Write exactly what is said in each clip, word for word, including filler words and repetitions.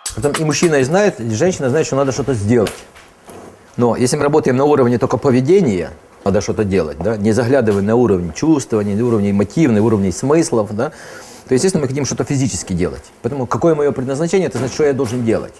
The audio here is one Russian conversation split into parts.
Потом и мужчина и знает, и женщина знает, что надо что-то сделать. Но если мы работаем на уровне только поведения, надо что-то делать, да, не заглядывая на уровень чувствований, на уровень мотивов, на уровень смыслов, да, то, естественно, мы хотим что-то физически делать. Поэтому какое мое предназначение, это значит, что я должен делать.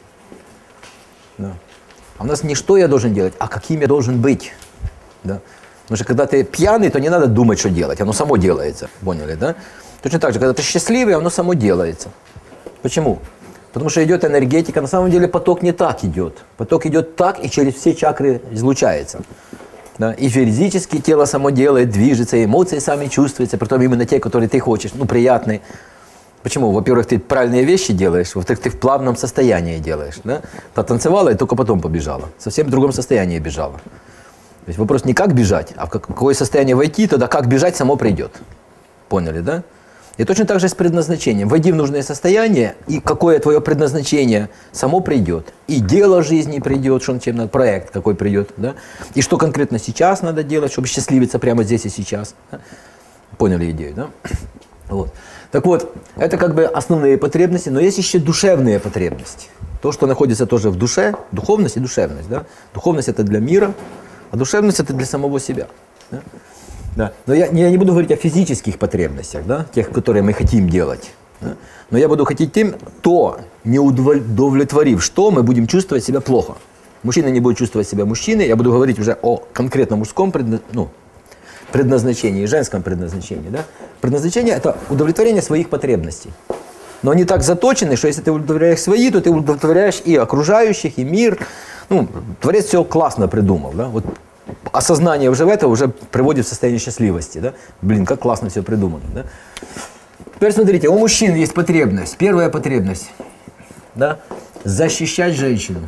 Да. А у нас не что я должен делать, а каким я должен быть. Да. Потому что когда ты пьяный, то не надо думать, что делать, оно само делается. Поняли, да? Точно так же, когда ты счастливый, оно само делается. Почему? Потому что идет энергетика, на самом деле поток не так идет. Поток идет так и через все чакры излучается. Да? И физически тело само делает, движется, эмоции сами чувствуются, притом именно те, которые ты хочешь, ну, приятные. Почему? Во-первых, ты правильные вещи делаешь, во-вторых, ты в плавном состоянии делаешь. Да? Потанцевала и только потом побежала. Совсем в другом состоянии бежала. То есть вопрос не как бежать, а в какое состояние войти, тогда как бежать само придет. Поняли, да? И точно так же с предназначением. Войди в нужное состояние, и какое твое предназначение само придет. И дело жизни придет, что чем надо, проект какой придет. Да? И что конкретно сейчас надо делать, чтобы счастливиться прямо здесь и сейчас. Да? Поняли идею, да? Вот. Так вот, это как бы основные потребности, но есть еще душевные потребности. То, что находится тоже в душе, духовность и душевность. Да? Духовность – это для мира, а душевность – это для самого себя. Да? Да. Но я, я не буду говорить о физических потребностях, да? Тех, которые мы хотим делать. Да? Но я буду хотеть тем, то, не удовлетворив, что мы будем чувствовать себя плохо. Мужчина не будет чувствовать себя мужчиной, я буду говорить уже о конкретном мужском предна, ну, предназначении, женском предназначении. Да? Предназначение – это удовлетворение своих потребностей. Но они так заточены, что если ты удовлетворяешь свои, то ты удовлетворяешь и окружающих, и мир. Ну, Творец все классно придумал. Да? Вот осознание уже в это уже приводит в состояние счастливости. Да? Блин, как классно все придумано. Да? Теперь смотрите, у мужчин есть потребность. Первая потребность. Да? Защищать женщину.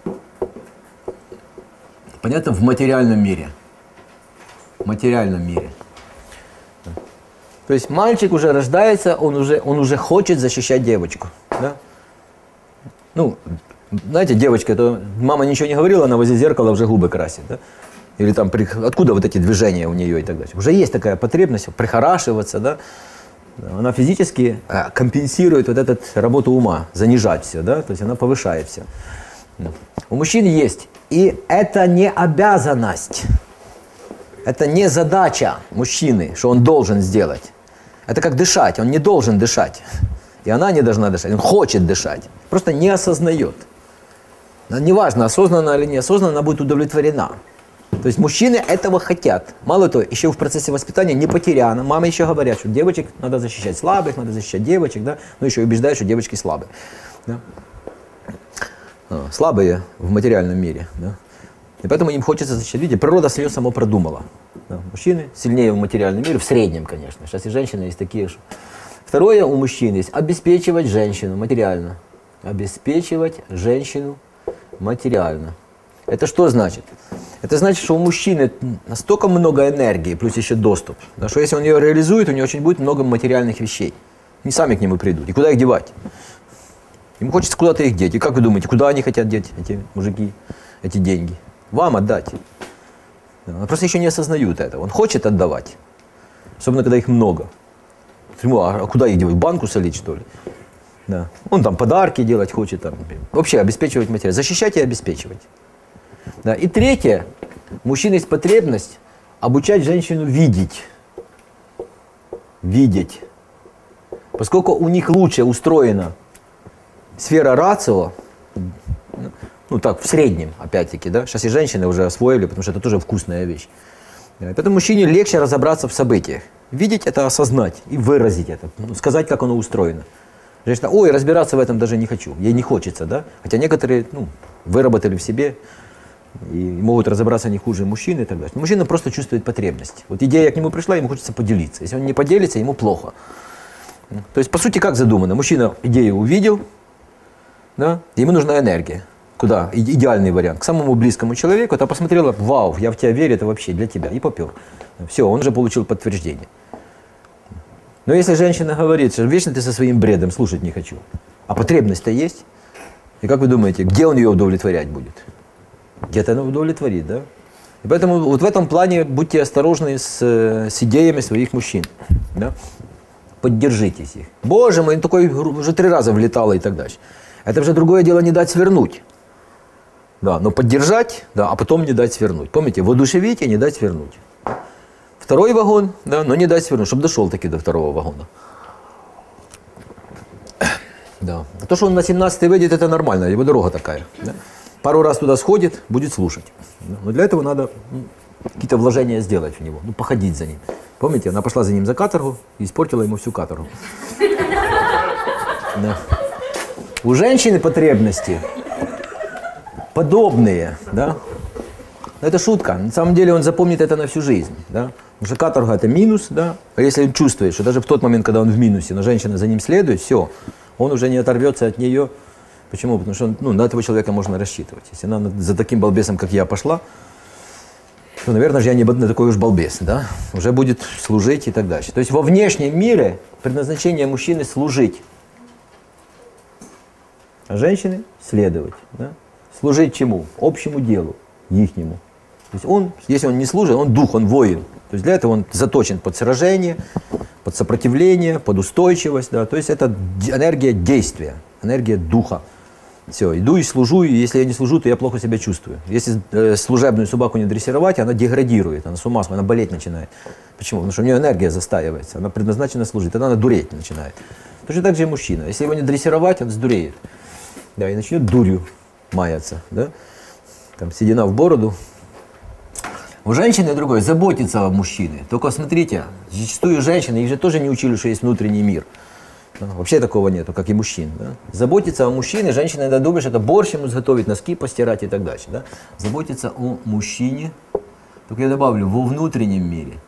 Понятно? В материальном мире. В материальном мире. То есть мальчик уже рождается, он уже, он уже хочет защищать девочку. Да? Ну, знаете, девочка, то мама ничего не говорила, она возле зеркала уже губы красит. Да? Или там, откуда вот эти движения у нее и так далее. Уже есть такая потребность прихорашиваться, да? Она физически компенсирует вот эту работу ума, занижать все, да? То есть она повышает все. У мужчин есть, и это не обязанность, это не задача мужчины, что он должен сделать. Это как дышать, он не должен дышать, и она не должна дышать, он хочет дышать, просто не осознает. Неважно, осознанно или неосознанно, она будет удовлетворена. То есть мужчины этого хотят. Мало того, еще в процессе воспитания не потеряно. Мамы еще говорят, что девочек надо защищать слабых, надо защищать девочек, да? Но еще и убеждают, что девочки слабые. Да? Слабые в материальном мире. Да? И поэтому им хочется защищать. Видите, природа свое само продумала. Да? Мужчины сильнее в материальном мире, в среднем, конечно. Сейчас и женщины есть такие же. Второе у мужчин есть обеспечивать женщину материально. Обеспечивать женщину материально. Это что значит? Это значит, что у мужчины настолько много энергии, плюс еще доступ, да, что если он ее реализует, у него очень будет много материальных вещей. Они сами к нему придут. И куда их девать? Ему хочется куда-то их деть. И как вы думаете, куда они хотят деть, эти мужики, эти деньги? Вам отдать. Он просто еще не осознают этого. Он хочет отдавать. Особенно, когда их много. А куда их девать? В банку солить, что ли? Да. Он там подарки делать хочет. Там. Вообще обеспечивать материал. Защищать и обеспечивать. Да. И третье. У мужчин есть потребность обучать женщину видеть. Видеть. Поскольку у них лучше устроена сфера рацио, ну так, в среднем, опять-таки, да, сейчас и женщины уже освоили, потому что это тоже вкусная вещь. Да. Поэтому мужчине легче разобраться в событиях. Видеть – это осознать и выразить это, ну, сказать, как оно устроено. Женщина, ой, разбираться в этом даже не хочу, ей не хочется, да? Хотя некоторые, ну, выработали в себе и могут разобраться не хуже мужчин и так далее. Но мужчина просто чувствует потребность. Вот идея к нему пришла, ему хочется поделиться. Если он не поделится, ему плохо. То есть, по сути, как задумано? Мужчина идею увидел, да? Ему нужна энергия. Куда? Идеальный вариант. К самому близкому человеку, это посмотрела, вау, я в тебя верю, это вообще для тебя. И попер. Все, он уже получил подтверждение. Но если женщина говорит, что вечно ты со своим бредом, слушать не хочу, а потребность-то есть, и как вы думаете, где он ее удовлетворять будет? Где-то она удовлетворит, да? И поэтому вот в этом плане будьте осторожны с, с идеями своих мужчин, да? Поддержитесь их. Боже мой, он такой уже три раза влетало и так дальше. Это уже другое дело не дать свернуть. Да, но поддержать, да, а потом не дать свернуть. Помните, воодушевить и не дать свернуть. Второй вагон, да, но не дать свернуть, чтобы дошел таки до второго вагона. Да. А то, что он на семнадцатый выйдет, это нормально, его дорога такая. Да. Пару раз туда сходит, будет слушать. Да. Но для этого надо ну, какие-то вложения сделать в него, ну, походить за ним. Помните, она пошла за ним за каторгу и испортила ему всю каторгу. Да. У женщины потребности подобные, да. Это шутка. На самом деле он запомнит это на всю жизнь, да. Потому что каторга это минус, да. А если он чувствует, что даже в тот момент, когда он в минусе, но женщина за ним следует, все, он уже не оторвется от нее. Почему? Потому что ну, на этого человека можно рассчитывать. Если она за таким балбесом, как я, пошла, то, наверное, же я не такой уж балбес, да. Уже будет служить и так дальше. То есть во внешнем мире предназначение мужчины служить, а женщины следовать, да. Служить чему? Общему делу, ихнему. То есть он, если он не служит, он дух, он воин. То есть для этого он заточен под сражение, под сопротивление, под устойчивость. Да? То есть это энергия действия, энергия духа. Все, иду и служу, и если я не служу, то я плохо себя чувствую. Если э, служебную собаку не дрессировать, она деградирует, она с ума сходит, она болеть начинает. Почему? Потому что у нее энергия застаивается, она предназначена служить, тогда она дуреть начинает. Точно так же и мужчина. Если его не дрессировать, он сдуреет. Да, и начнет дурью маяться. Да? Там седина в бороду. У женщины другое, заботиться о мужчине. Только смотрите, зачастую женщины, их же тоже не учили, что есть внутренний мир. Да, вообще такого нету, как и мужчин. Да? Заботиться о мужчине, женщина иногда думает, что это борщ ему сготовить, носки постирать и так дальше. Да? Заботиться о мужчине, только я добавлю, во внутреннем мире.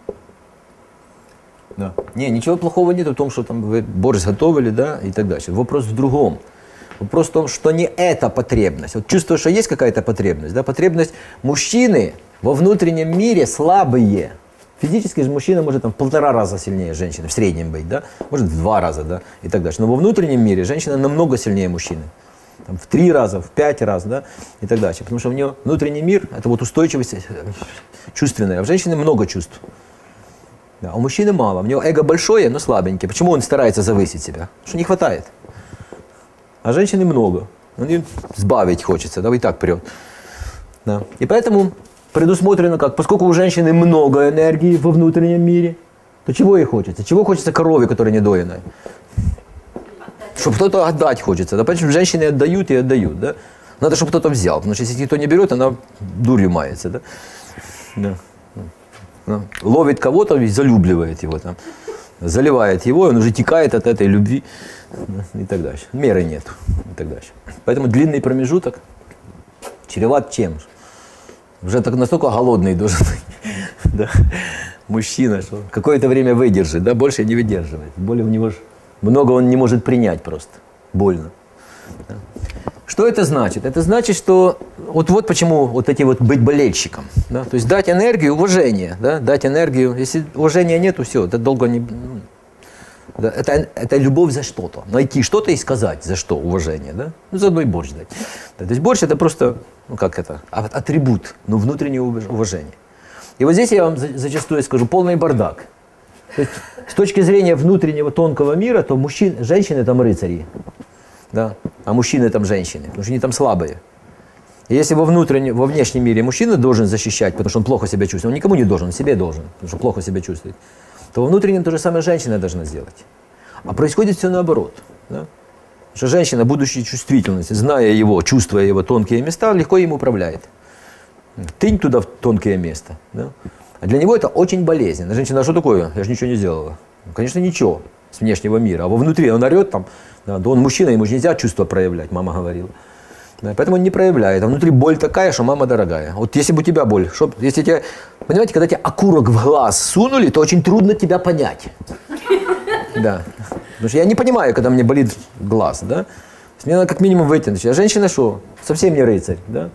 Да. Не, ничего плохого нет в том, что там вы борщ сготовили, да, и так дальше. Вопрос в другом. Вопрос в том, что не эта потребность. Вот чувствую, что есть какая-то потребность. Да? Потребность мужчины во внутреннем мире слабые. Физически же мужчина может там, в полтора раза сильнее женщины, в среднем быть, да? Может в два раза, да, и так дальше. Но во внутреннем мире женщина намного сильнее мужчины. Там, в три раза, в пять раз, да, и так дальше. Потому что у нее внутренний мир – это вот устойчивость чувственная. А в женщине много чувств. Да, а у мужчины мало. У него эго большое, но слабенькое. Почему он старается завысить себя? Потому что не хватает. А женщины много. Он ее сбавить хочется, да, и так прет. Да. И поэтому предусмотрено как, поскольку у женщины много энергии во внутреннем мире, то чего ей хочется? Чего хочется корове, которая недоенная? Чтобы кто-то отдать хочется. Да, поэтому женщины отдают и отдают. Да? Надо, чтобы кто-то взял, потому что если никто не берет, она дурью мается. Да? Да. Да. Ловит кого-то и залюбливает его, там, заливает его, он уже текает от этой любви и так дальше. Меры нет и так дальше. Поэтому длинный промежуток чреват чем? Уже так настолько голодный должен быть, да, мужчина, что какое-то время выдержит, да, больше не выдерживает. Боли у него много он не может принять просто, больно. Да. Что это значит? Это значит, что вот, вот почему вот эти вот быть болельщиком, да, то есть дать энергию, уважение, да, дать энергию. Если уважения нету, все, это долго не... Да, это, это любовь за что-то. Найти что-то и сказать, за что уважение. Да? Ну, заодно и борщ дать. Да, то есть борщ это просто, ну как это, атрибут, но внутреннего уважения. И вот здесь я вам зачастую скажу, полный бардак. То есть, с точки зрения внутреннего тонкого мира, то мужчин, женщины там рыцари, да? А мужчины там женщины, потому что они там слабые. И если во, внутреннем, во внешнем мире мужчина должен защищать, потому что он плохо себя чувствует, он никому не должен, он себе должен, потому что плохо себя чувствует, то во внутреннем то же самое женщина должна сделать. А происходит все наоборот. Да? Что женщина, будучи чувствительностью, зная его, чувствуя его тонкие места, легко им управляет. Тынь туда в тонкое место. Да? А для него это очень болезненно. Женщина, а что такое? Я же ничего не сделала. Ну, конечно, ничего с внешнего мира. А во внутри он орет там, да, да он мужчина, ему же нельзя чувства проявлять, мама говорила. Да, поэтому он не проявляет. А внутри боль такая, что мама дорогая. Вот если бы у тебя боль, что, если тебе, понимаете, когда тебе окурок в глаз сунули, то очень трудно тебя понять. Да. Потому что я не понимаю, когда мне болит глаз, да. Мне надо как минимум вытянуть. А женщина что? Совсем не рыцарь, да.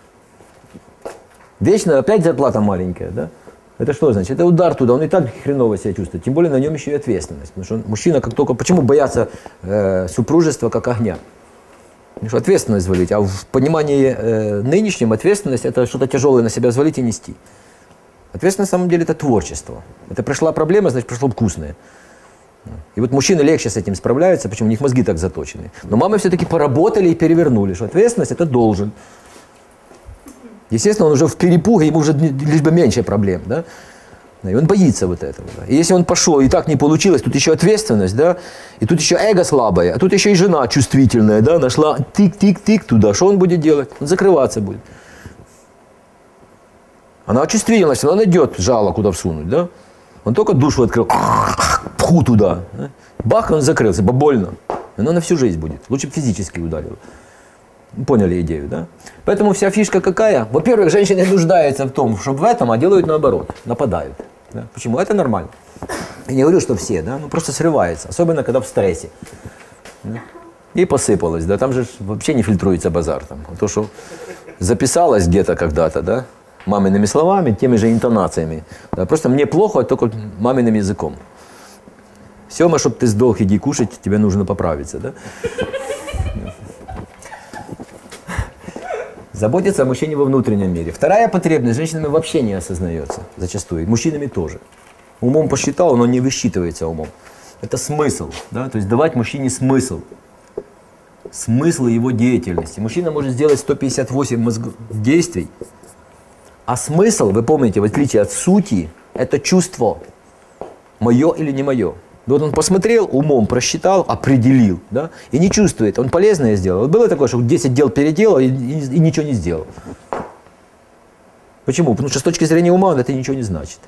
Вечно опять зарплата маленькая, да. Это что значит? Это удар туда, он и так хреново себя чувствует. Тем более на нем еще и ответственность. Потому что мужчина как только... Почему боятся э, супружества как огня? Потому что ответственность взвалить. А в понимании э, нынешнем ответственность это что-то тяжелое на себя взвалить и нести. Ответственность на самом деле это творчество. Это пришла проблема, значит пришло вкусное. И вот мужчины легче с этим справляются, почему у них мозги так заточены. Но мамы все-таки поработали и перевернули, что ответственность это должен. Естественно, он уже в перепуге, ему уже лишь бы меньше проблем, да? И он боится вот этого. Да? И если он пошел, и так не получилось, тут еще ответственность, да? И тут еще эго слабое, а тут еще и жена чувствительная, да? Нашла тик-тик-тик туда, что он будет делать? Он закрываться будет. Она чувствительность, она найдет жало, куда всунуть, да? Он только душу открыл, пху туда. Да? Бах, он закрылся, больно. Оно на всю жизнь будет. Лучше бы физически ударило. Поняли идею, да? Поэтому вся фишка какая? Во-первых, женщины нуждаются в том, чтобы в этом, а делают наоборот. Нападают. Да? Почему? Это нормально. Я не говорю, что все, да? Ну просто срывается. Особенно, когда в стрессе. Да? И посыпалось, да? Там же вообще не фильтруется базар. Там. То, что записалось где-то когда-то, да? Мамиными словами, теми же интонациями. Да? Просто мне плохо, только маминым языком. Сема, чтобы ты сдох, иди кушать, тебе нужно поправиться, да? Заботиться о мужчине во внутреннем мире. Вторая потребность женщинами вообще не осознается зачастую, мужчинами тоже. Умом посчитал, но не высчитывается умом. Это смысл, да? То есть давать мужчине смысл. Смысл его деятельности. Мужчина может сделать сто пятьдесят восемь мозг... действий, а смысл, вы помните, в отличие от сути, это чувство. Мое или не мое. Вот он посмотрел, умом просчитал, определил, да, и не чувствует, он полезное сделал. Вот было такое, что десять дел переделал и, и, и ничего не сделал. Почему? Потому что с точки зрения ума это ничего не значит.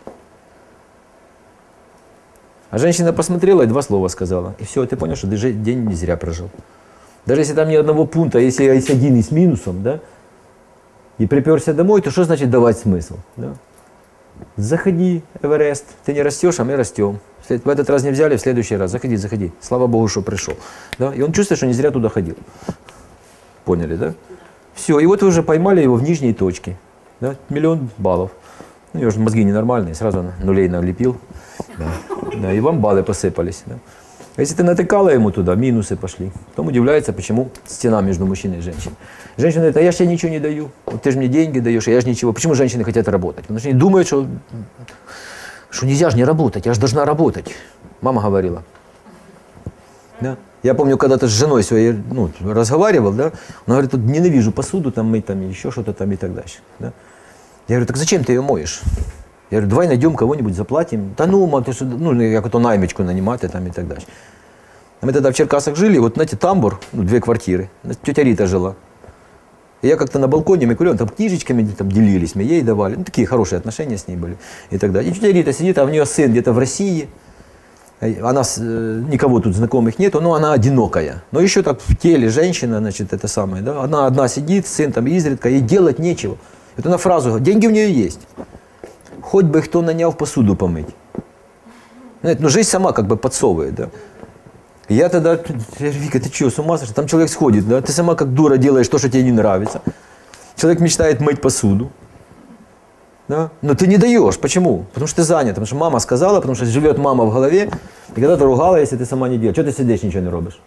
А женщина посмотрела и два слова сказала. И все, ты понял, что ты день не зря прожил. Даже если там ни одного пункта, если есть один и с минусом, да, и приперся домой, то что значит давать смысл? Да? Заходи, Эверест, ты не растешь, а мы растем. В этот раз не взяли, в следующий раз. Заходи, заходи. Слава Богу, что пришел. Да? И он чувствует, что не зря туда ходил. Поняли, да? Все, и вот вы уже поймали его в нижней точке. Да? Миллион баллов. Ну, его же мозги ненормальные, сразу нулей налепил. Да. Да, и вам баллы посыпались. Да? А если ты натыкала ему туда, минусы пошли. Потом удивляется, почему стена между мужчиной и женщиной. Женщина говорит, а я же тебе ничего не даю. Вот ты же мне деньги даешь, а я же ничего. Почему женщины хотят работать? Потому что они думают, что... что нельзя же не работать, я же должна работать. Мама говорила. Да? Я помню, когда-то с женой своей ну, разговаривал, да? Она говорит, тут ненавижу посуду там мыть, там, еще что-то там и так дальше. Да? Я говорю, так зачем ты ее моешь? Я говорю, давай найдем кого-нибудь, заплатим. Да ну, мам, ты что, ну, как-то наймичку нанимать там и так дальше. А мы тогда в Черкасах жили, вот, знаете, тамбур, ну, две квартиры, тетя Рита жила. И я как-то на балконе, мы курим, там книжечками там, делились, мы ей давали. Ну, такие хорошие отношения с ней были. И так далее. И тетя Рита сидит, а у нее сын где-то в России. Она, э, никого тут знакомых нету, но она одинокая. Но еще так в теле женщина, значит, это самое, да. Она одна сидит, сын там изредка, ей делать нечего. Вот она фразу говорит, деньги у нее есть. Хоть бы кто нанял посуду помыть. Знаете, ну, жизнь сама как бы подсовывает, да. Я тогда, Вика, ты что, с ума сошла? Там человек сходит, да? Ты сама как дура делаешь то, что тебе не нравится. Человек мечтает мыть посуду. Да? Но ты не даешь. Почему? Потому что ты занят. Потому что мама сказала, потому что живет мама в голове. И когда ты ругала, если ты сама не делаешь. Что ты сидишь, ничего не робишь?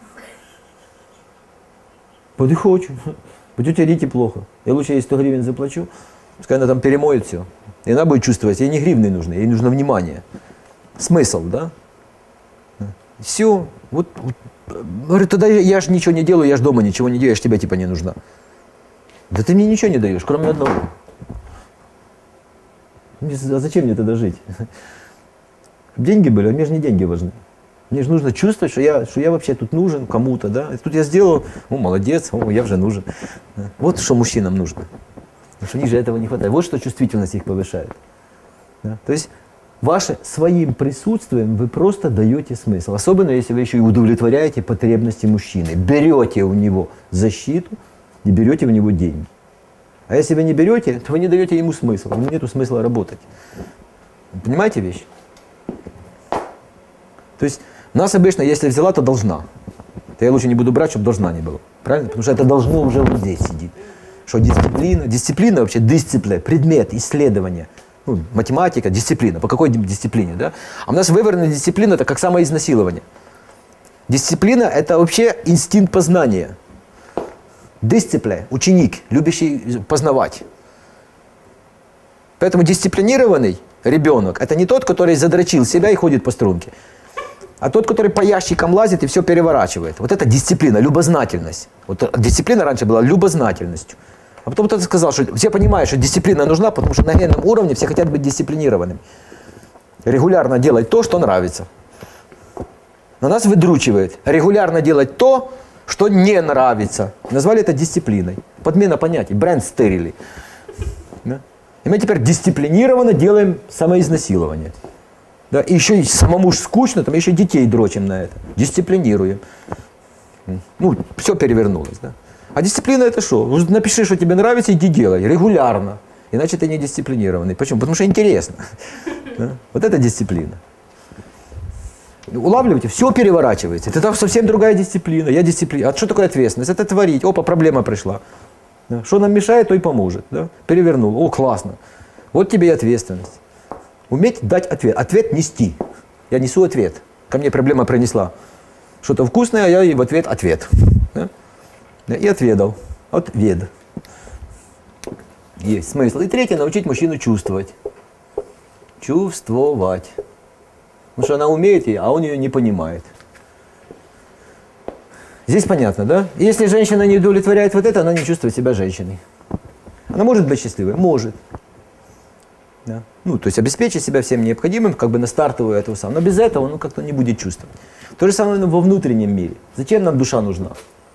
Вот и хочу. По тете Рите плохо. Я лучше ей сто гривен заплачу. Пускай она там перемоет все. И она будет чувствовать, ей не гривны нужны, ей нужно внимание. Смысл, да? Все, вот, вот, говорит, тогда я, я же ничего не делаю, я же дома ничего не делаю, я же тебе типа не нужна. Да ты мне ничего не даешь, кроме одного. А зачем мне тогда жить? Деньги были, а мне же не деньги важны. Мне же нужно чувствовать, что я, что я вообще тут нужен кому-то, да. И тут я сделал, о, молодец, о, я уже нужен. Вот что мужчинам нужно. Потому что ниже этого не хватает. Вот что чувствительность их повышает. Да? То есть ваше своим присутствием вы просто даете смысл. Особенно, если вы еще и удовлетворяете потребности мужчины. Берете у него защиту и берете у него деньги. А если вы не берете, то вы не даете ему смысл. Ему нету смысла работать. Понимаете вещь? То есть нас обычно, если взяла, то должна. То я лучше не буду брать, чтобы должна не было. Правильно? Потому что это должно уже вот здесь сидеть. Что дисциплина? Дисциплина вообще, дисциплина, предмет, исследование. Ну, математика, дисциплина. По какой дисциплине, да? А у нас выверенная дисциплина – это как самоизнасилование. Дисциплина – это вообще инстинкт познания. Дисциплина – ученик, любящий познавать. Поэтому дисциплинированный ребенок – это не тот, который задрочил себя и ходит по струнке. А тот, который по ящикам лазит и все переворачивает. Вот это дисциплина, любознательность. Вот дисциплина раньше была любознательностью. А потом кто-то сказал, что все понимают, что дисциплина нужна, потому что на генном уровне все хотят быть дисциплинированными. Регулярно делать то, что нравится. Но нас выдручивает регулярно делать то, что не нравится. Назвали это дисциплиной. Подмена понятий, бренд стерили. Да? И мы теперь дисциплинированно делаем самоизнасилование. Да? И еще и самому скучно, там еще детей дрочим на это. Дисциплинируем. Ну, все перевернулось. Да? А дисциплина это что? Напиши, что тебе нравится, иди делай. Регулярно. Иначе ты не дисциплинированный. Почему? Потому что интересно. Да? Вот это дисциплина. Улавливаете, все переворачивается. Это совсем другая дисциплина. Я дисциплина. А что такое ответственность? Это творить. Опа, проблема пришла. Да? Что нам мешает, то и поможет. Да? Перевернул. О, классно. Вот тебе и ответственность. Уметь дать ответ. Ответ нести. Я несу ответ. Ко мне проблема принесла что-то вкусное, а я ей в ответ ответ. Да? И отведал. Отвед. Есть смысл. И третье, научить мужчину чувствовать. Чувствовать. Потому что она умеет, а он ее не понимает. Здесь понятно, да? И если женщина не удовлетворяет вот это, она не чувствует себя женщиной. Она может быть счастливой? Может. Да? Ну, то есть обеспечить себя всем необходимым, как бы на стартовую этого самого. Но без этого он ну, как-то не будет чувствовать. То же самое во внутреннем мире. Зачем нам душа нужна?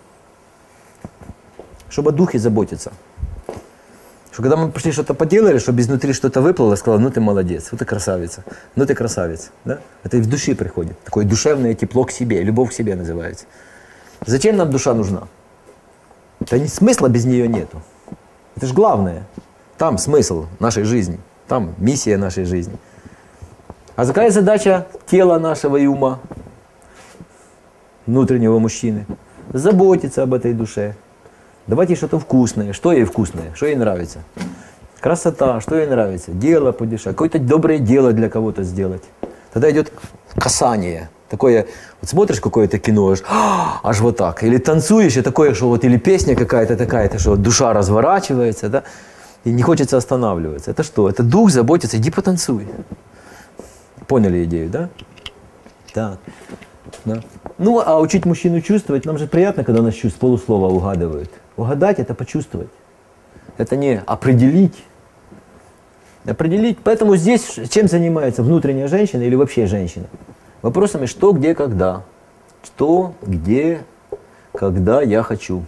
Чтобы о духе заботиться. Что когда мы пришли что-то поделали, чтобы изнутри что-то выплыло, сказала, ну ты молодец, ну ты красавица, ну ты красавец. Да? Это из души приходит. Такое душевное тепло к себе, любовь к себе называется. Зачем нам душа нужна? Да ни смысла без нее нету. Это же главное. Там смысл нашей жизни, там миссия нашей жизни. А какая задача тела нашего и ума, внутреннего мужчины? Заботиться об этой душе. Давать ей что-то вкусное. Что ей вкусное? Что ей нравится? Красота. Что ей нравится? Дело подешевле. Какое-то доброе дело для кого-то сделать. Тогда идет касание. Такое, вот смотришь какое-то кино, аж, аж вот так. Или танцуешь, и такое, что вот, или песня какая-то такая, что вот душа разворачивается, да, и не хочется останавливаться. Это что? Это дух заботится, иди потанцуй. Поняли идею, да? Так. Да. Ну, а учить мужчину чувствовать, нам же приятно, когда нас чувств полуслова угадывают. Угадать – это почувствовать. Это не определить. Определить. Поэтому здесь чем занимается внутренняя женщина или вообще женщина? Вопросами что, где, когда. Что, где, когда я хочу.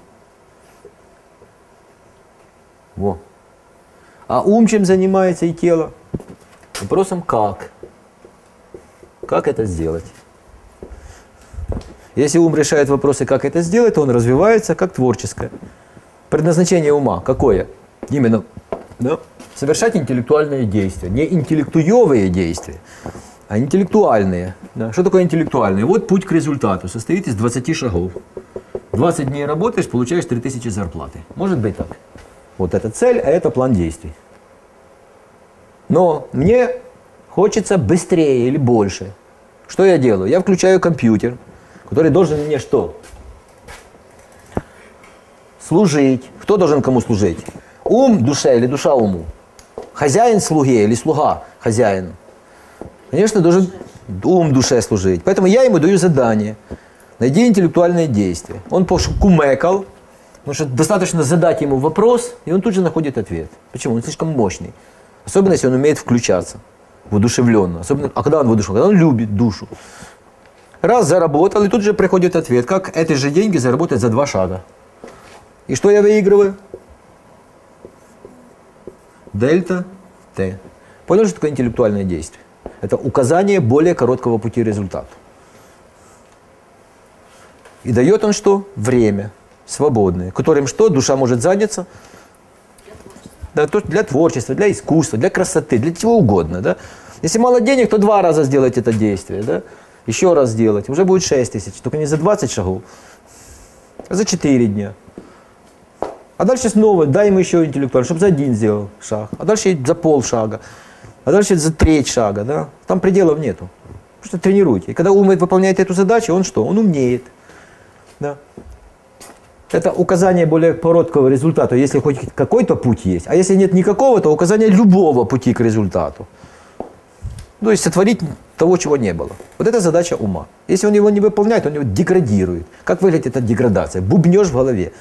Во. А ум чем занимается и тело? Вопросом как. Как это сделать? Если ум решает вопросы, как это сделать, то он развивается как творческое. Предназначение ума какое? Именно да? Совершать интеллектуальные действия. Не интеллектуевые действия, а интеллектуальные. Да? Что такое интеллектуальные? Вот путь к результату состоит из двадцати шагов. двадцать дней работаешь, получаешь три тысячи зарплаты. Может быть так. Вот это цель, а это план действий. Но мне хочется быстрее или больше. Что я делаю? Я включаю компьютер, который должен мне что? Служить. Кто должен кому служить? Ум душе или душа уму? Хозяин слуге или слуга хозяину? Конечно, должен ум душе служить. Поэтому я ему даю задание. Найди интеллектуальное действие. Он покумекал, потому что достаточно задать ему вопрос, и он тут же находит ответ. Почему? Он слишком мощный. Особенно, если он умеет включаться воодушевленно. Особенно, а когда он воодушевлен? Когда он любит душу. Раз заработал, и тут же приходит ответ, как эти же деньги заработать за два шага. И что я выигрываю? Дельта Т. Понял, что такое интеллектуальное действие? Это указание более короткого пути результата. И дает он что? Время свободное, которым что? Душа может заняться? Для творчества, для, творчества, для искусства, для красоты, для чего угодно. Да? Если мало денег, то два раза сделать это действие. Да? Еще раз сделать, уже будет шесть тысяч, только не за двадцать шагов, а за четыре дня. А дальше снова дай ему еще интеллектуально, чтобы за один сделал шаг, а дальше за полшага, а дальше за треть шага. Да? Там пределов нету. Просто тренируйте. И когда ум выполняет эту задачу, он что? Он умнеет. Да? Это указание более короткого результата, если хоть какой-то путь есть. А если нет никакого, то указание любого пути к результату. То есть сотворить того, чего не было. Вот это задача ума. Если он его не выполняет, он его деградирует. Как выглядит эта деградация? Бубнешь в голове.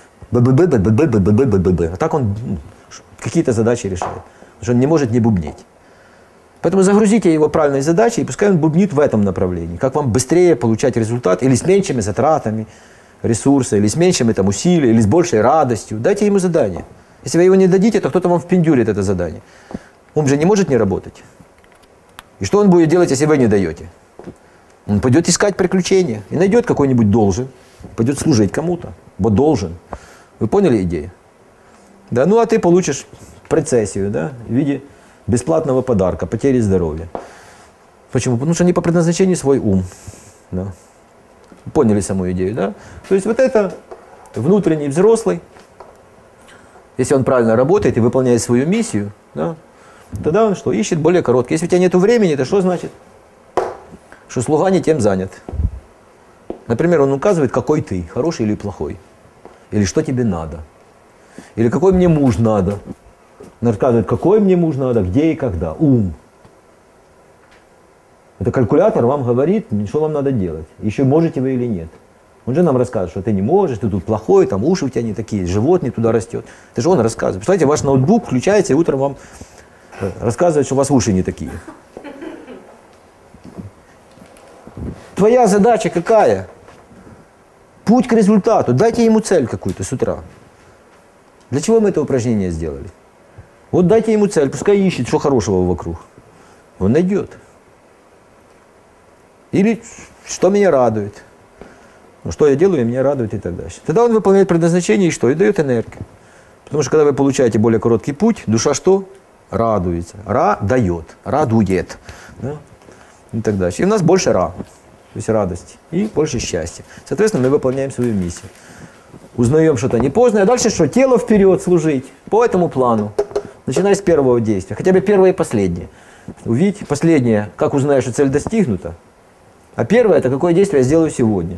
А так он какие-то задачи решает. Потому что он не может не бубнить. Поэтому загрузите его правильной задачей, и пускай он бубнит в этом направлении. Как вам быстрее получать результат, или с меньшими затратами ресурса, или с меньшими там, усилиями, или с большей радостью. Дайте ему задание. Если вы его не дадите, то кто-то вам впендюрит это задание. Ум же не может не работать. И что он будет делать, если вы не даете? Он пойдет искать приключения и найдет какой-нибудь должен. Пойдет служить кому-то, бо должен. Вы поняли идею? Да, ну а ты получишь прецессию, да, в виде бесплатного подарка, потери здоровья. Почему? Потому что не по предназначению свой ум. Да. Поняли саму идею, да? То есть вот это внутренний взрослый, если он правильно работает и выполняет свою миссию, да, тогда он что? Ищет более короткий. Если у тебя нет времени, то что значит? Что слуга не тем занят. Например, он указывает, какой ты, хороший или плохой. Или что тебе надо. Или какой мне муж надо. Он рассказывает, какой мне муж надо, где и когда. Ум. Это калькулятор вам говорит, что вам надо делать. Еще можете вы или нет. Он же нам рассказывает, что ты не можешь, ты тут плохой, там уши у тебя не такие, живот не туда растет. Это же он рассказывает. Представляете, ваш ноутбук включается и утром вам рассказывает, что у вас уши не такие. Твоя задача какая? Путь к результату. Дайте ему цель какую-то с утра. Для чего мы это упражнение сделали? Вот дайте ему цель, пускай ищет, что хорошего вокруг. Он найдет. Или что меня радует. Ну, что я делаю, меня радует и так дальше. Тогда он выполняет предназначение и что? И дает энергию. Потому что когда вы получаете более короткий путь, душа что? Радуется. Ра дает. Радует. Да? И так дальше. И у нас больше ра. То есть радости. И больше счастья. Соответственно, мы выполняем свою миссию. Узнаем что-то не поздно. А дальше что? Тело вперед служить. По этому плану. Начиная с первого действия. Хотя бы первое и последнее. Увидеть последнее, как узнаешь, что цель достигнута. А первое, это какое действие я сделаю сегодня.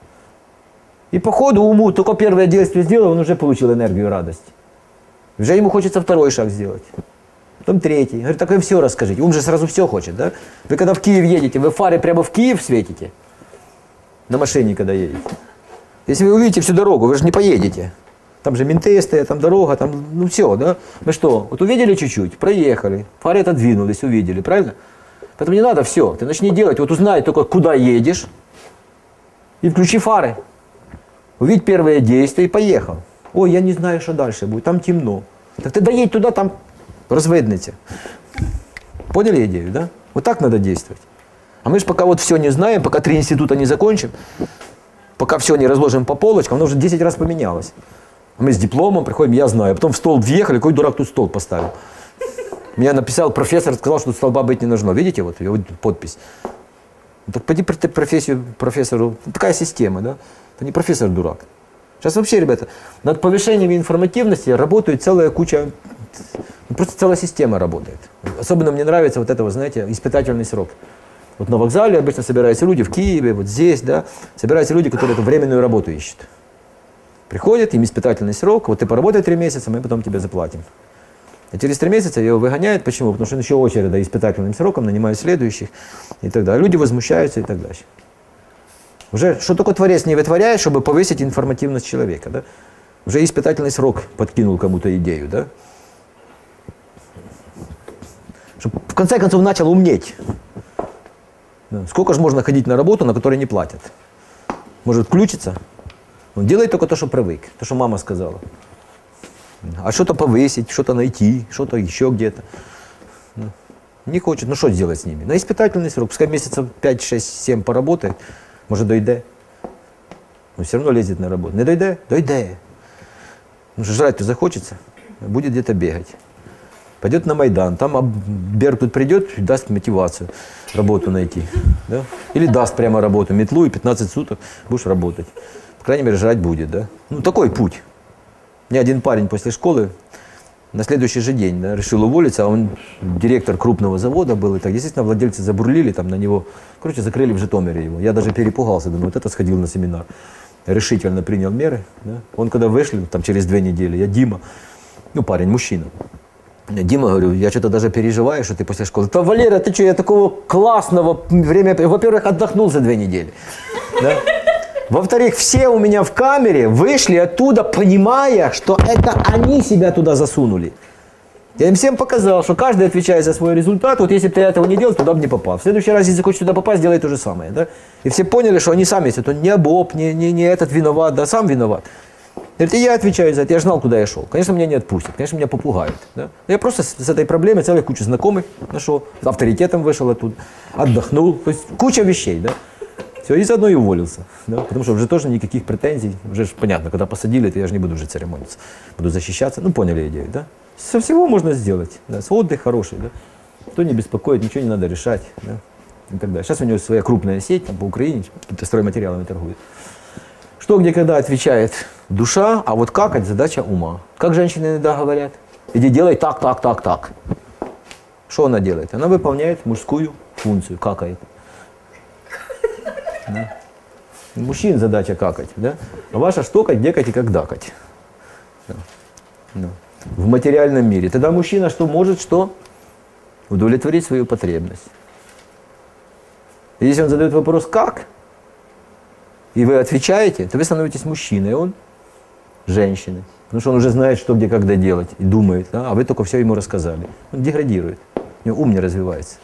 И по ходу уму только первое действие сделал, он уже получил энергию и радость. Уже ему хочется второй шаг сделать. Потом третий. Говорит, так вы все расскажите. Ум же сразу все хочет, да? Вы когда в Киев едете, вы фары прямо в Киев светите? На машине, когда едете. Если вы увидите всю дорогу, вы же не поедете. Там же менты стоят, там дорога, там, ну все, да? Вы что, вот увидели чуть-чуть, проехали, фары отодвинулись, увидели, правильно? Поэтому не надо все. Ты начни делать, вот узнай только, куда едешь, и включи фары. Увидь первое действие и поехал. Ой, я не знаю, что дальше будет, там темно. Так ты доедь туда, там розвиднеться. Поняли идею, да? Вот так надо действовать. А мы же пока вот все не знаем, пока три института не закончим, пока все не разложим по полочкам, оно уже десять раз поменялось. А мы с дипломом приходим, я знаю, а потом в столб въехали, какой дурак тут столб поставил. Меня написал профессор, сказал, что тут столба быть не должно. Видите, вот его подпись. Так пойди профессию профессору. Такая система, да? Это не профессор дурак. Сейчас вообще, ребята, над повышением информативности работает целая куча, просто целая система работает. Особенно мне нравится вот это, вот, знаете, испытательный срок. Вот на вокзале обычно собираются люди, в Киеве, вот здесь, да, собираются люди, которые эту временную работу ищут. Приходят, им испытательный срок, вот ты поработай три месяца, мы потом тебе заплатим. И через три месяца его выгоняют. Почему? Потому что еще очередь до испытательным сроком, нанимают следующих и так далее. Люди возмущаются и так дальше. Уже что только Творец не вытворяет, чтобы повысить информативность человека. Да? Уже испытательный срок подкинул кому-то идею. Да? Чтобы в конце концов начал умнеть. Да. Сколько же можно ходить на работу, на которой не платят? Может включиться? Он делает только то, что привык, то, что мама сказала. А что-то повысить, что-то найти, что-то еще где-то. Не хочет, ну что сделать с ними? На испытательный срок, пускай месяцев пять, шесть, семь поработает, может дойде. Но все равно лезет на работу. Не дойде? Дойде. Ну жрать-то захочется, будет где-то бегать. Пойдет на Майдан, там Беркут придет, даст мотивацию работу найти. Да? Или даст прямо работу, метлу и пятнадцать суток будешь работать. По крайней мере, жрать будет, да? Ну, такой путь. У меня один парень после школы на следующий же день, да, решил уволиться, а он директор крупного завода был, и так, естественно, владельцы забурлили там на него, короче, закрыли в Житомире его. Я даже перепугался, думаю, вот это сходил на семинар. Решительно принял меры, да? Он когда вышли, там через две недели, я Дима, ну, парень, мужчина, Дима, говорю, я что-то даже переживаю, что ты после школы. Да, Валера, ты что, я такого классного время... Во-первых, отдохнул за две недели. Да? Во-вторых, все у меня в камере вышли оттуда, понимая, что это они себя туда засунули. Я им всем показал, что каждый отвечает за свой результат. Вот если бы ты этого не делал, туда бы не попал. В следующий раз, если хочешь туда попасть, делай то же самое. Да? И все поняли, что они сами, если это не Боб, не, не, не этот виноват, да сам виноват. Говорит, и я отвечаю за это, я знал, куда я шел. Конечно, меня не отпустят, конечно, меня попугают. Да? Я просто с, с этой проблемой целую кучу знакомых нашел, с авторитетом вышел оттуда, отдохнул. То есть куча вещей. Да? Все, и заодно и уволился. Да? Потому что уже тоже никаких претензий. Уже понятно, когда посадили, то я же не буду уже церемониться. Буду защищаться. Ну, поняли идею, да? Со всего можно сделать. Да? С отдых хороший, да? Кто не беспокоит, ничего не надо решать. Да? И так далее. Сейчас у него своя крупная сеть там, по Украине, какими-то стройматериалами торгует. Что, где, когда отвечает душа, а вот какать задача ума. Как женщины иногда говорят? Иди делай так, так, так, так. Что она делает? Она выполняет мужскую функцию, какает. Да. Мужчин задача какать, да? А ваша что, как, декать и как дакать. Да. Да. В материальном мире. Тогда мужчина что может, что? Удовлетворить свою потребность. И если он задает вопрос «как?», и вы отвечаете, то вы становитесь мужчиной, он женщиной. Потому что он уже знает, что, где, когда делать, и думает, да? А вы только все ему рассказали. Он деградирует, у него ум не развивается.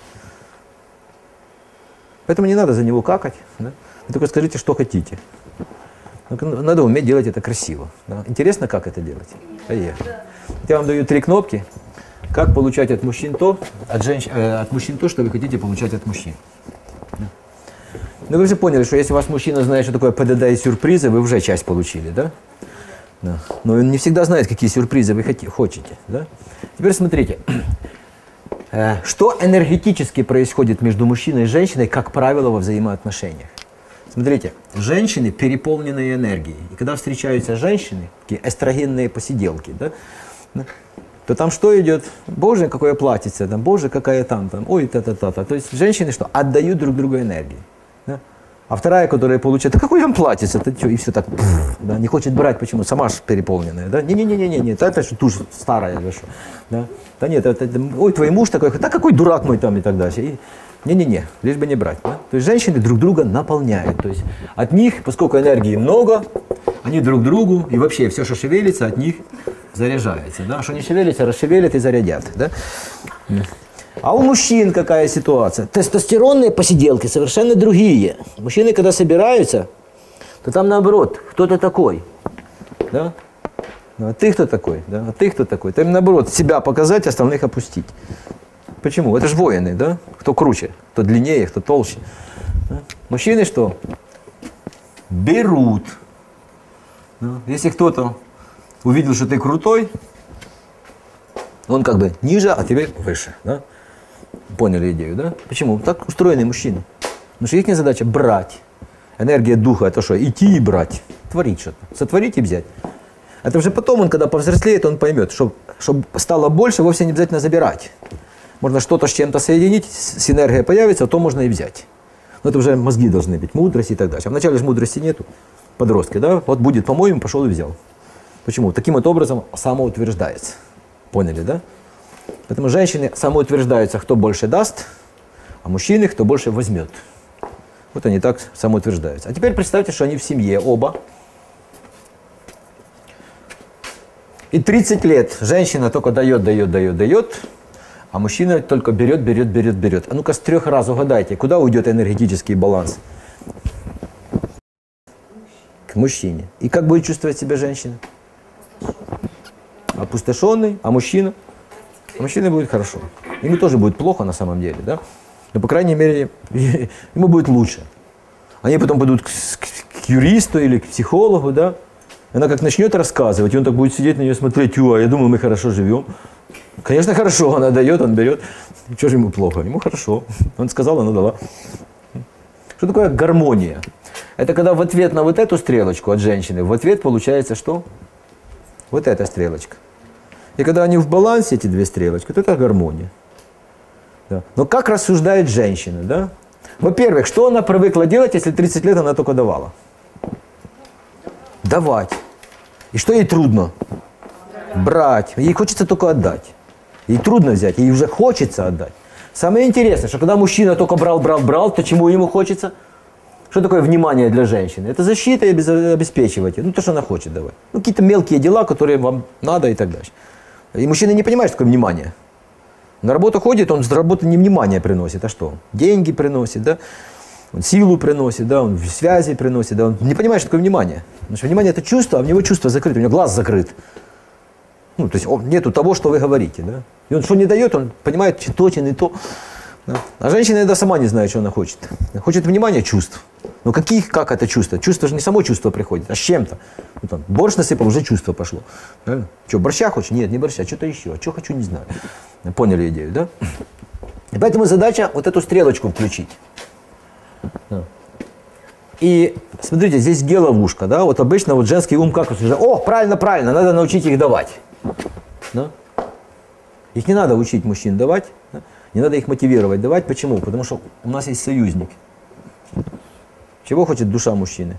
Поэтому не надо за него какать. Да? Вы только скажите, что хотите. Надо уметь делать это красиво. Да? Интересно, как это делать? Поехали. Я вам даю три кнопки. Как получать от мужчин то, от, женщ... э, от мужчин то, что вы хотите получать от мужчин. Да? Ну вы же поняли, что если ваш мужчина знает, что такое ПДД и сюрпризы, вы уже часть получили, да? Да. Но он не всегда знает, какие сюрпризы вы хотите. Да? Теперь смотрите. Что энергетически происходит между мужчиной и женщиной, как правило, во взаимоотношениях? Смотрите, женщины переполненные энергией. И когда встречаются женщины, такие эстрогенные посиделки, да, то там что идет? Боже, какое платьице, там, боже, какая там, там, ой, та-та-та-та. То есть женщины что? Отдают друг другу энергию. Да? А вторая, которая получает, да какой там платьице, это что? И все так, да, не хочет брать, почему? Сама же переполненная, да? Не-не-не-не, это же тушь старая, да, что? Да? Да нет, это, это, ой, твой муж такой, да какой дурак мой там и так далее. Не-не-не, лишь бы не брать. Да? То есть женщины друг друга наполняют. То есть от них, поскольку энергии много, они друг другу, и вообще все, что шевелится, от них заряжается. Да? Что не шевелится, расшевелят и зарядят. Да? А у мужчин какая ситуация? Тестостеронные посиделки совершенно другие. Мужчины, когда собираются, то там наоборот, кто ты такой? Да? Ну, а ты кто такой? Да? А ты кто такой? Там наоборот, себя показать, остальных опустить. Почему? Это же воины, да? Кто круче, кто длиннее, кто толще. Да? Мужчины что? Берут. Да? Если кто-то увидел, что ты крутой, он как бы ниже, а тебе выше. Да? Поняли идею, да? Почему? Так устроены мужчины. Потому что их задача брать. Энергия духа – это что? Идти и брать. Творить что-то. Сотворить и взять. Это уже потом, он когда повзрослеет, он поймет, что чтобы стало больше, вовсе не обязательно забирать. Можно что-то с чем-то соединить, синергия появится, то можно и взять. Но это уже мозги должны быть, мудрость и так далее. А вначале же мудрости нету. Подростки, да? Вот будет, по-моему, пошел и взял. Почему? Таким вот образом самоутверждается. Поняли, да? Поэтому женщины самоутверждаются, кто больше даст, а мужчины, кто больше возьмет. Вот они так самоутверждаются. А теперь представьте, что они в семье оба. И тридцать лет женщина только дает, дает, дает, дает, а мужчина только берет, берет, берет, берет. А ну-ка с трех раз угадайте, куда уйдет энергетический баланс? К мужчине. И как будет чувствовать себя женщина? Опустошенный, а мужчина? А мужчине будет хорошо. Ему тоже будет плохо на самом деле, да? Но, по крайней мере, ему будет лучше. Они потом пойдут к, к, к юристу или к психологу, да? Она как начнет рассказывать, и он так будет сидеть на нее смотреть, а я думаю, мы хорошо живем. Конечно, хорошо, она дает, он берет. Чего же ему плохо? Ему хорошо. Он сказал, она дала. Что такое гармония? Это когда в ответ на вот эту стрелочку от женщины, в ответ получается что? Вот эта стрелочка. И когда они в балансе, эти две стрелочки, то это гармония. Да. Но как рассуждает женщина? Да? Во-первых, что она привыкла делать, если тридцать лет она только давала? Давать. И что ей трудно? Брать. Ей хочется только отдать. Ей трудно взять, ей уже хочется отдать. Самое интересное, что когда мужчина только брал, брал, брал, то чему ему хочется? Что такое внимание для женщины? Это защита и обеспечивать ее. Ну, то, что она хочет давать. Ну, какие-то мелкие дела, которые вам надо и так дальше. И мужчина не понимает, что такое внимание. На работу ходит, он с работы не внимание приносит, а что? Деньги приносит, да? Он силу приносит, да? Он связи приносит, да? Он не понимает, что такое внимание. Потому что внимание – это чувство, а у него чувство закрыто, у него глаз закрыт. Ну, то есть он, нету того, что вы говорите, да? И он что не дает, он понимает, что то, что не то. Да? А женщина иногда сама не знает, что она хочет. Она хочет внимания, чувств. Но каких, как это чувство? Чувство же не само чувство приходит, а с чем-то. Ну, там, борщ насыпал, уже чувство пошло. Правильно? Что, борща хочешь? Нет, не борща, что-то еще. А что хочу, не знаю. Поняли идею, да? И поэтому задача вот эту стрелочку включить. И смотрите, здесь где ловушка, да? Вот обычно вот женский ум как уже, о, правильно, правильно, надо научить их давать. Да? Их не надо учить мужчин давать, да? Не надо их мотивировать давать. Почему? Потому что у нас есть союзник. Чего хочет душа мужчины?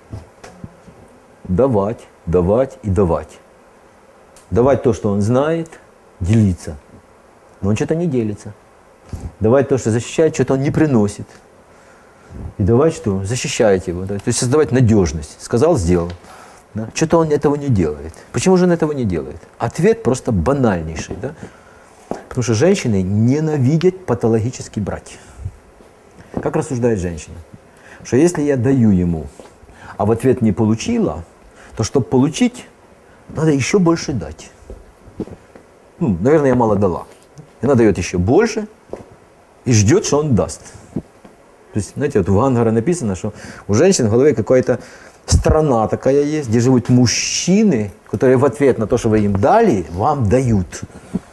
Давать, давать и давать. Давать то, что он знает, делиться. Но он что-то не делится. Давать то, что защищает, что-то он не приносит. И давать что? Защищает его. Да? То есть создавать надежность. Сказал, сделал. Да? Что-то он этого не делает. Почему же он этого не делает? Ответ просто банальнейший. Да? Потому что женщины ненавидят патологически брать. Как рассуждает женщина? Что если я даю ему, а в ответ не получила, то чтобы получить, надо еще больше дать. Ну, наверное, я мало дала. И она дает еще больше и ждет, что он даст. То есть, знаете, вот в Ангара написано, что у женщин в голове какая-то страна такая есть, где живут мужчины, которые в ответ на то, что вы им дали, вам дают.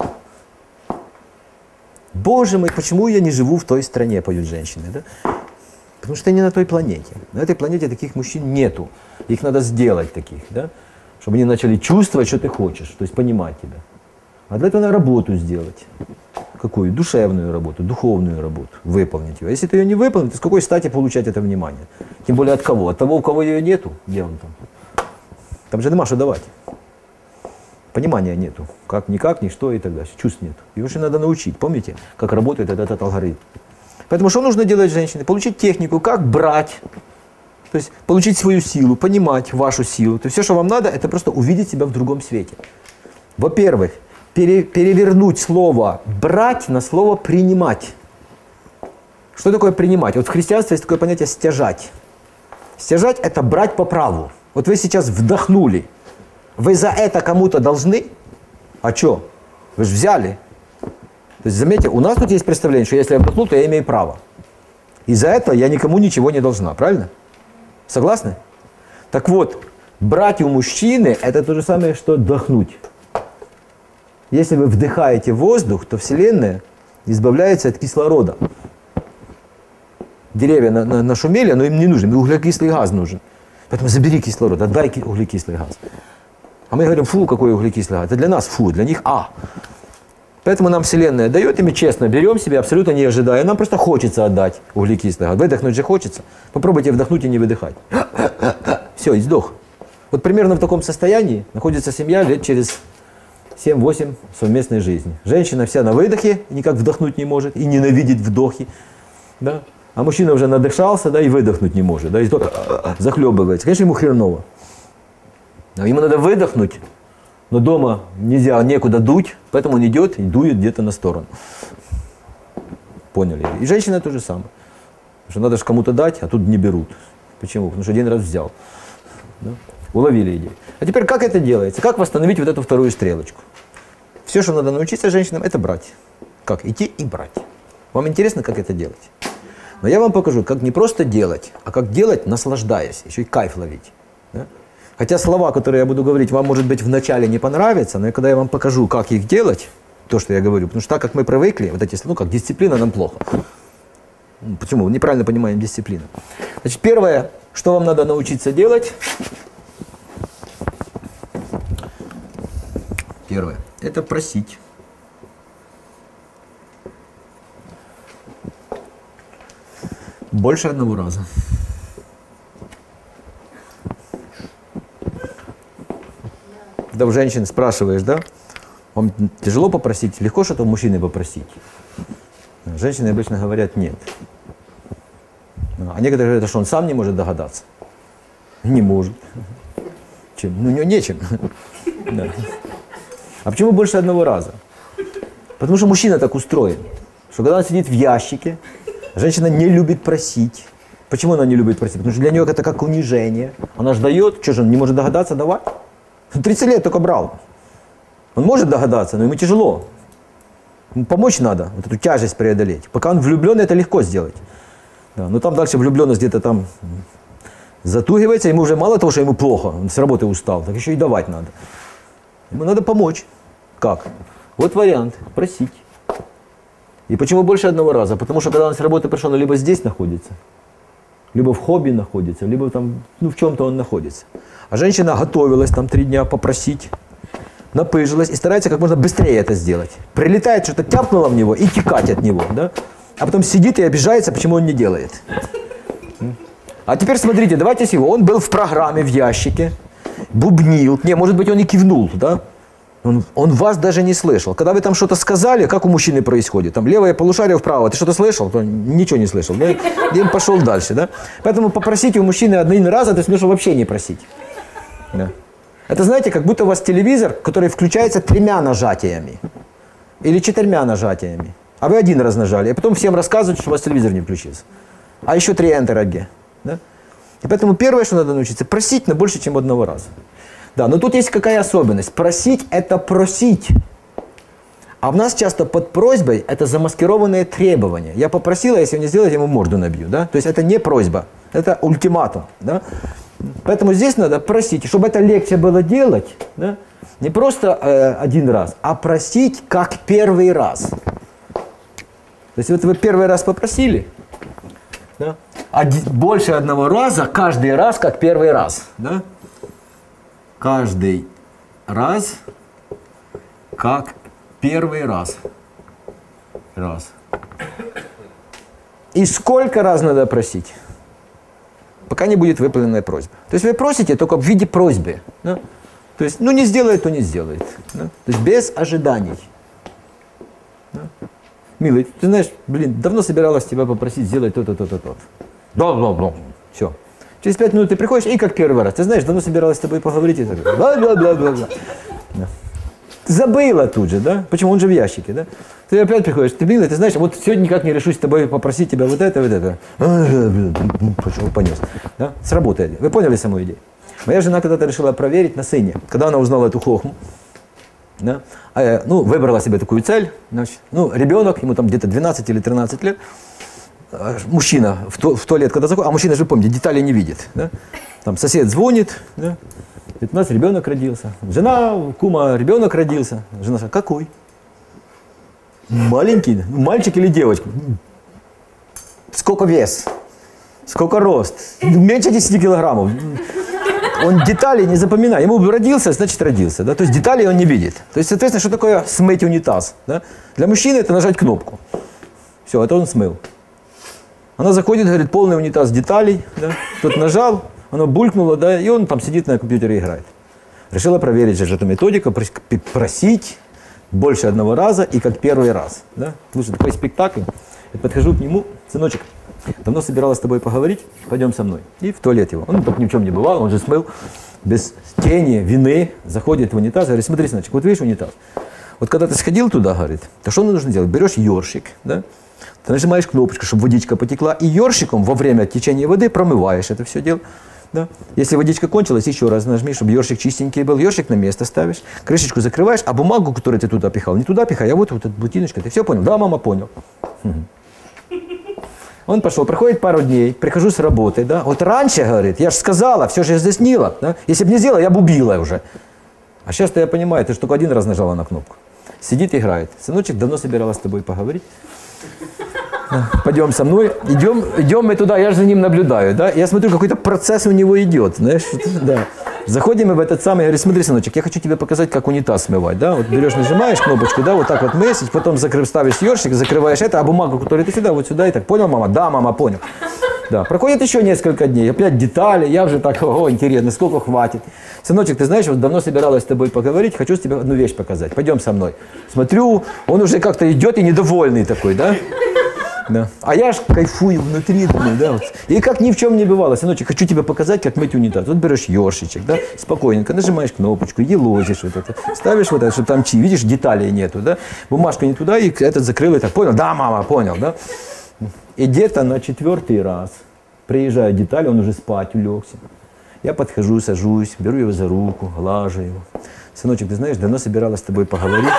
Боже мой, почему я не живу в той стране, поют женщины, да? Потому что не на той планете. На этой планете таких мужчин нету. Их надо сделать таких, да? Чтобы они начали чувствовать, что ты хочешь, то есть понимать тебя. А для этого надо работу сделать. Какую? Душевную работу, духовную работу. Выполнить ее. А если ты ее не выполнишь, то с какой стати получать это внимание? Тем более от кого? От того, у кого ее нету? Где он там? Там же нема что давать. Понимания нету. Как, никак, ни что и так далее. Чувств нет. И очень надо научить. Помните, как работает этот, этот алгоритм? Поэтому что нужно делать женщине? Получить технику, как брать. То есть получить свою силу, понимать вашу силу. То есть все, что вам надо, это просто увидеть себя в другом свете. Во-первых, пере, перевернуть слово «брать» на слово «принимать». Что такое принимать? Вот в христианстве есть такое понятие «стяжать». Стяжать – это брать по праву. Вот вы сейчас вдохнули. Вы за это кому-то должны? А что? Вы же взяли. То есть, заметьте, у нас тут есть представление, что если я вдохнул, то я имею право. И за это я никому ничего не должна. Правильно? Согласны? Так вот, брать у мужчины – это то же самое, что вдохнуть. Если вы вдыхаете воздух, то Вселенная избавляется от кислорода. Деревья на, на, нашумели, но им не нужен, им углекислый газ нужен. Поэтому забери кислород, отдай углекислый газ. А мы говорим, фу, какой углекислый газ. Это для нас фу, для них а. Поэтому нам Вселенная дает, и мы честно берем себе, абсолютно не ожидая. Нам просто хочется отдать углекислый газ. Выдохнуть же хочется. Попробуйте вдохнуть и не выдыхать. Все, и сдох. Вот примерно в таком состоянии находится семья лет через семь-восемь совместной жизни. Женщина вся на выдохе, никак вдохнуть не может, и ненавидит вдохи. Да? А мужчина уже надышался, да, и выдохнуть не может. Да, и только захлебывается. Конечно, ему хреново. Ему надо выдохнуть, но дома нельзя, некуда дуть, поэтому он идет и дует где-то на сторону. Поняли? И женщина то же самое. Потому что надо же кому-то дать, а тут не берут. Почему? Потому что один раз взял. Да? Уловили идею. А теперь как это делается? Как восстановить вот эту вторую стрелочку? Все, что надо научиться женщинам, это брать. Как? Идти и брать. Вам интересно, как это делать? Но я вам покажу, как не просто делать, а как делать, наслаждаясь, еще и кайф ловить. Да? Хотя слова, которые я буду говорить, вам, может быть, вначале не понравятся, но когда я вам покажу, как их делать, то, что я говорю, потому что так, как мы привыкли, вот эти слова, ну, как дисциплина, нам плохо. Почему? Неправильно понимаем дисциплину. Значит, первое, что вам надо научиться делать, первое, это просить. Больше одного раза. Когда у женщин спрашиваешь, да, Вам тяжело попросить, легко что-то у мужчины попросить? Женщины обычно говорят нет. А некоторые говорят, что он сам не может догадаться. Не может. Чем? Ну, у него нечем. Да. А почему больше одного раза? Потому что мужчина так устроен, что когда он сидит в ящике, женщина не любит просить. Почему она не любит просить? Потому что для нее это как унижение. Она же дает, что же он не может догадаться, давай. тридцать лет только брал. Он может догадаться, но ему тяжело. Ему помочь надо, вот эту тяжесть преодолеть. Пока он влюблен, это легко сделать. Да, но там дальше влюбленность где-то там затугивается, ему уже мало того, что ему плохо, он с работы устал, так еще и давать надо. Ему надо помочь. Как? Вот вариант, просить. И почему больше одного раза? Потому что когда он с работы пришел, он либо здесь находится, либо в хобби находится, либо там, ну, в чем-то он находится. А женщина готовилась там три дня попросить, напыжилась и старается как можно быстрее это сделать. Прилетает, что-то тяпнуло в него и текать от него, да? А потом сидит и обижается, почему он не делает. А теперь смотрите, давайте с его. Он был в программе, в ящике, бубнил. Не, может быть, он и кивнул, да? Он, он вас даже не слышал. Когда вы там что-то сказали, как у мужчины происходит? Там левое полушарие вправо, ты что-то слышал? То ничего не слышал. Да? И он пошел дальше, да? Поэтому попросите у мужчины один раз, это смешно вообще не просить. Да. Это, знаете, как будто у вас телевизор, который включается тремя нажатиями. Или четырьмя нажатиями. А вы один раз нажали, и потом всем рассказываете, что у вас телевизор не включился. А еще три Enter Г. Да? И поэтому первое, что надо научиться, просить, но больше, чем одного раза. Да, но тут есть какая особенность. Просить – это просить. А у нас часто под просьбой это замаскированные требования. Я попросила, если он не сделает, я ему морду набью. Да? То есть это не просьба, это ультиматум. Да? Поэтому здесь надо просить, чтобы это легче было делать, да? Не просто э, один раз, а просить как первый раз. То есть вот вы первый раз попросили, да? Один, больше одного раза, каждый раз как первый раз. Да? Каждый раз как первый раз. Раз. И сколько раз надо просить? Пока не будет выполненная просьба. То есть вы просите только в виде просьбы. Да? То есть, ну не сделает, то не сделает. Да? То есть без ожиданий. Да? Милый, ты знаешь, блин, давно собиралась тебя попросить сделать то-то, то-то, то-то. Да-да-да. Все. Через пять минут ты приходишь и как первый раз. Ты знаешь, давно собиралась с тобой поговорить. И так, бла-бла-бла-бла-бла. Да. Забыла тут же, да? Почему? Он же в ящике, да? Ты опять приходишь, ты, милый, ты знаешь, вот сегодня никак не решусь с тобой попросить тебя вот это, вот это. Пошел, понес. Да? Сработает. Вы поняли саму идею? Моя жена когда-то решила проверить на сыне. Когда она узнала эту хохму, да? А, ну, выбрала себе такую цель. Значит, ну, ребенок, ему там где-то двенадцать или тринадцать лет. Мужчина в, ту, в туалет, когда заходит, а мужчина же, помните, деталей не видит. Да? Там сосед звонит, да? У нас ребенок родился. Жена, кума, ребенок родился. Жена сказала, какой? Маленький? Мальчик или девочка? Сколько вес? Сколько рост? Меньше десяти килограммов. Он детали не запоминает. Ему родился, значит родился. Да? То есть деталей он не видит. То есть, соответственно, что такое смыть унитаз? Да? Для мужчины это нажать кнопку. Все, это он смыл. Она заходит, говорит, полный унитаз деталей. Да? Тот нажал, оно булькнуло, да, и он там сидит на компьютере и играет. Решила проверить же эту методику, просить больше одного раза и как первый раз. Да? Слушай, такой спектакль. Я подхожу к нему, сыночек, давно собиралась с тобой поговорить, пойдем со мной. И в туалет его. Он так ни в чем не бывал, он же смыл, без тени, вины, заходит в унитаз, говорит, смотри, сыночек, вот видишь унитаз. Вот когда ты сходил туда, говорит, то что нужно делать? Берешь ёршик, да? Ты нажимаешь кнопочку, чтобы водичка потекла, и ёршиком во время течения воды промываешь это все дело. Да? Если водичка кончилась, еще раз нажми, чтобы ёршик чистенький был. Ёршик на место ставишь, крышечку закрываешь, а бумагу, которую ты туда пихал, не туда пихай, а вот вот эта бутиночка. Ты все понял? Да, мама, понял. Он пошел, проходит пару дней, прихожу с работы, да. Вот раньше, говорит, я же сказала, все же разъяснила. Да? Если бы не сделала, я бы убила уже. А сейчас-то я понимаю, ты же только один раз нажала на кнопку. Сидит, играет. Сыночек, давно собиралась с тобой поговорить. Пойдем со мной, идем, идем мы туда, я же за ним наблюдаю, да, я смотрю, какой-то процесс у него идет, знаешь, да. Заходим мы в этот самый, я говорю, смотри, сыночек, я хочу тебе показать, как унитаз смывать, да, вот берешь, нажимаешь кнопочку, да, вот так вот месить, потом закрыв, ставишь ёршик, закрываешь это, а бумагу, которую ты сюда, вот сюда, и так, понял, мама? Да, мама, понял. Да. Проходит еще несколько дней, опять детали, я уже так, о, интересно, сколько хватит. Сыночек, ты знаешь, вот давно собиралась с тобой поговорить, хочу тебе одну вещь показать, пойдем со мной. Смотрю, он уже как-то идет и недовольный такой, да? Да. А я ж кайфую внутри, думаю, да, вот. И как ни в чем не бывало, сыночек, хочу тебе показать, как мыть унитаз. Вот берешь ёршичек, да, спокойненько нажимаешь кнопочку, елозишь вот это, ставишь вот это, чтобы там чи, видишь, деталей нету, да, бумажку не туда, и этот закрыл, и так, понял? Да, мама, понял, да. И где-то на четвертый раз приезжает деталь, он уже спать улегся. Я подхожу, сажусь, беру его за руку, глажу его. Сыночек, ты знаешь, давно собиралась с тобой поговорить.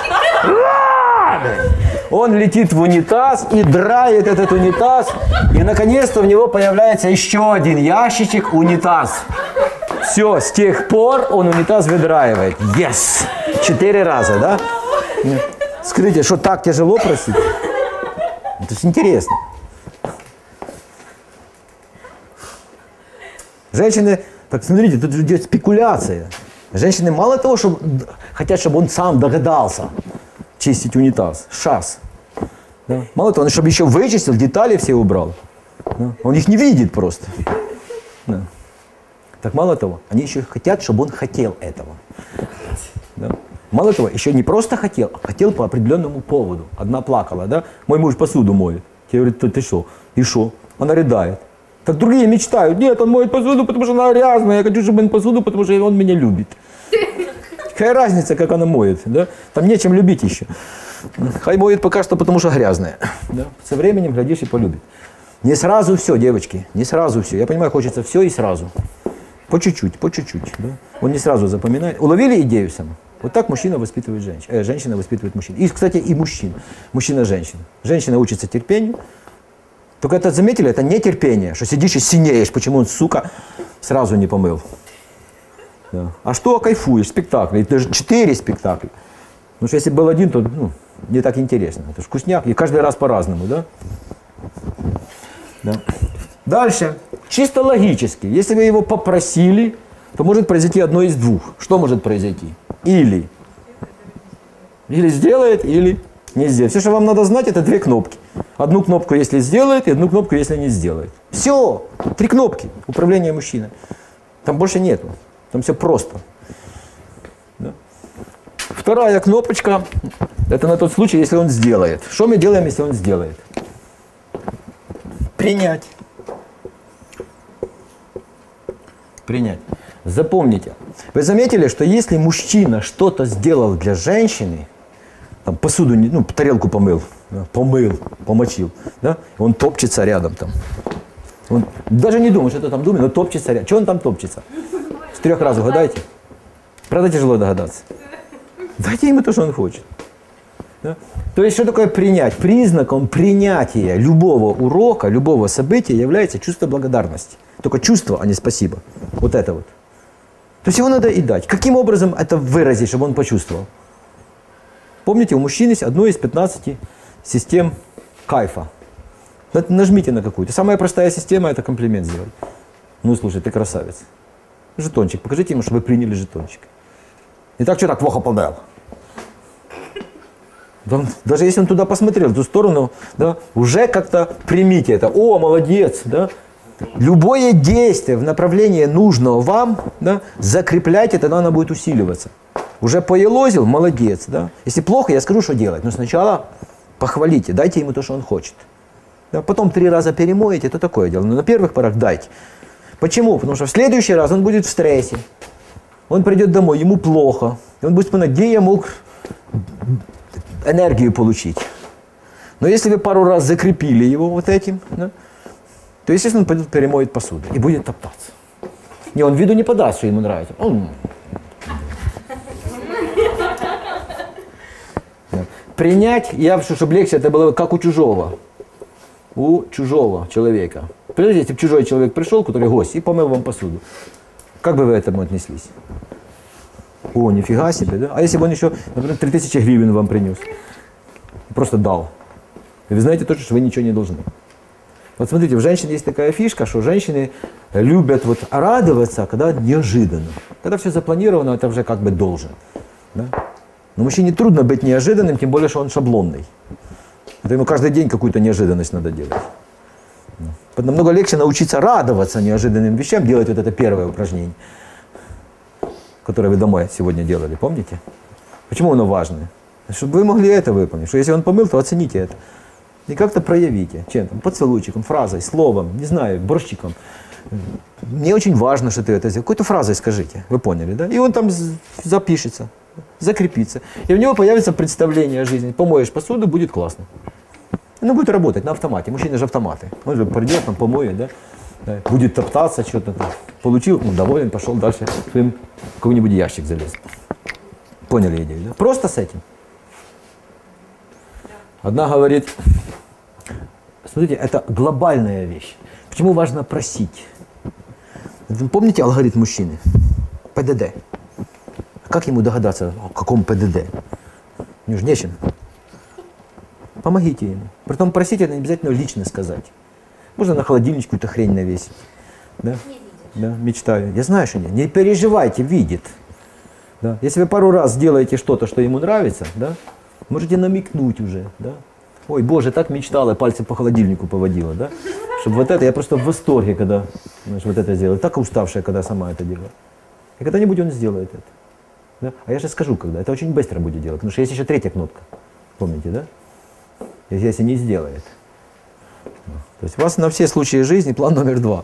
Он летит в унитаз и драет этот унитаз. И наконец-то у него появляется еще один ящичек унитаз. Все, с тех пор он унитаз выдраивает. Yes! Четыре раза, да? Скажите, что так тяжело просить? Это же интересно. Женщины, так смотрите, тут идет спекуляция. Женщины мало того, что хотят, чтобы он сам догадался чистить унитаз. Шас. Да? Мало того, он чтобы еще вычистил, детали все убрал. Да? Он их не видит просто. Да. Так мало того, они еще хотят, чтобы он хотел этого. Да? Мало того, еще не просто хотел, а хотел по определенному поводу. Одна плакала, да? Мой муж посуду моет. Я говорю, ты, ты что? И что? Она рыдает. Так другие мечтают. Нет, он моет посуду, потому что она грязная. Я хочу, чтобы он посуду, потому что он меня любит. Какая разница, как она моет, да? Там нечем любить еще. Хай моет пока что, потому что грязная. Да? Со временем, глядишь, и полюбит. Не сразу все, девочки, не сразу все. Я понимаю, хочется все и сразу. По чуть-чуть, по чуть-чуть. Да? Он не сразу запоминает. Уловили идею саму? Вот так мужчина воспитывает женщину. Э, женщина воспитывает мужчин. И, кстати, и мужчин. Мужчина-женщина. Женщина учится терпению. Только это, заметили, это не терпение, что сидишь и синеешь, почему он, сука, сразу не помыл. Да. А что кайфуешь? Спектакли. Это же четыре спектакля. Ну, что если был один, то ну, не так интересно. Это же вкусняк. И каждый раз по-разному, да? Да. Дальше. Чисто логически. Если вы его попросили, то может произойти одно из двух. Что может произойти? Или. Или сделает, или не сделает. Все, что вам надо знать, это две кнопки. Одну кнопку, если сделает, и одну кнопку, если не сделает. Все. Три кнопки. Управление мужчиной. Там больше нету. Там все просто. Да. Вторая кнопочка, это на тот случай, если он сделает. Что мы делаем, если он сделает? Принять. Принять. Запомните. Вы заметили, что если мужчина что-то сделал для женщины, там, посуду, ну, тарелку помыл, да, помыл, помочил, да, он топчется рядом там. Он даже не думает, что это там думает, но топчется рядом. Чего он там топчется? С трех раз угадайте. Правда тяжело догадаться. Дайте ему то, что он хочет. Да? То есть, что такое принять? Признаком принятия любого урока, любого события является чувство благодарности. Только чувство, а не спасибо. Вот это вот. То есть, его надо и дать. Каким образом это выразить, чтобы он почувствовал? Помните, у мужчин есть одно из пятнадцати систем кайфа. Нажмите на какую-то. Самая простая система – это комплимент сделать. Ну, слушай, ты красавец. Жетончик. Покажите ему, что вы приняли жетончик. Не так, что так плохо подал. Даже если он туда посмотрел, в ту сторону, да, уже как-то примите это. О, молодец. Да? Любое действие в направлении нужного вам, да, закрепляйте, тогда оно будет усиливаться. Уже поелозил, молодец. Да? Если плохо, я скажу, что делать. Но сначала похвалите, дайте ему то, что он хочет. Да? Потом три раза перемоете, это такое дело. Но на первых порах дайте. Почему? Потому что в следующий раз он будет в стрессе. Он придет домой, ему плохо. И он будет вспоминать, где я мог энергию получить. Но если вы пару раз закрепили его вот этим, да, то, естественно, он пойдет перемоет посуду и будет топтаться. Не, он виду не подаст, что ему нравится. Он... Да. Принять, я хочу, чтобы легче это было как у чужого. У чужого человека. Подождите, если бы чужой человек пришел, который гость, и помыл вам посуду. Как бы вы к этому отнеслись? О, нифига себе, да? А если бы он еще, например, три тысячи гривен вам принес? Просто дал. И вы знаете точно, что вы ничего не должны. Вот смотрите, у женщин есть такая фишка, что женщины любят вот радоваться, когда неожиданно. Когда все запланировано, это уже как бы должен. Да? Но мужчине трудно быть неожиданным, тем более, что он шаблонный. Это ему каждый день какую-то неожиданность надо делать. Намного легче научиться радоваться неожиданным вещам, делать вот это первое упражнение, которое вы домой сегодня делали, помните? Почему оно важное? Чтобы вы могли это выполнить. Что если он помыл, то оцените это. И как-то проявите. Чем там? Поцелуйчиком, фразой, словом, не знаю, борщиком. Мне очень важно, что ты это сделал. Какой-то фразой скажите. Вы поняли, да? И он там запишется, закрепится. И у него появится представление о жизни. Помоешь посуду, будет классно. Оно будет работать на автомате. Мужчины же автоматы. Он же придет, там помоет, да? Да, будет топтаться, что-то там. Получил, ну, доволен, пошел дальше. В какой-нибудь ящик залез. Поняли идею, да? Просто с этим. Одна говорит, смотрите, это глобальная вещь. Почему важно просить? Вы помните алгоритм мужчины? Пэ дэ дэ. Как ему догадаться, о каком пэ дэ дэ? У него же нечем. Помогите ему. Притом просить это не обязательно лично сказать. Можно на холодильничку какую-то хрень навесить. Да? Да, мечтаю. Я знаю, что нет. Не переживайте, видит. Да? Если вы пару раз сделаете что-то, что ему нравится, да, можете намекнуть уже. Да? Ой, Боже, так мечтала, пальцы по холодильнику поводила. Да? Чтобы вот это, я просто в восторге, когда знаешь, вот это сделаю. Так уставшая, когда сама это делаю. И когда-нибудь он сделает это. Да? А я же скажу, когда. Это очень быстро будет делать. Потому что есть еще третья кнопка. Помните, да? Если не сделает. То есть у вас на все случаи жизни план номер два.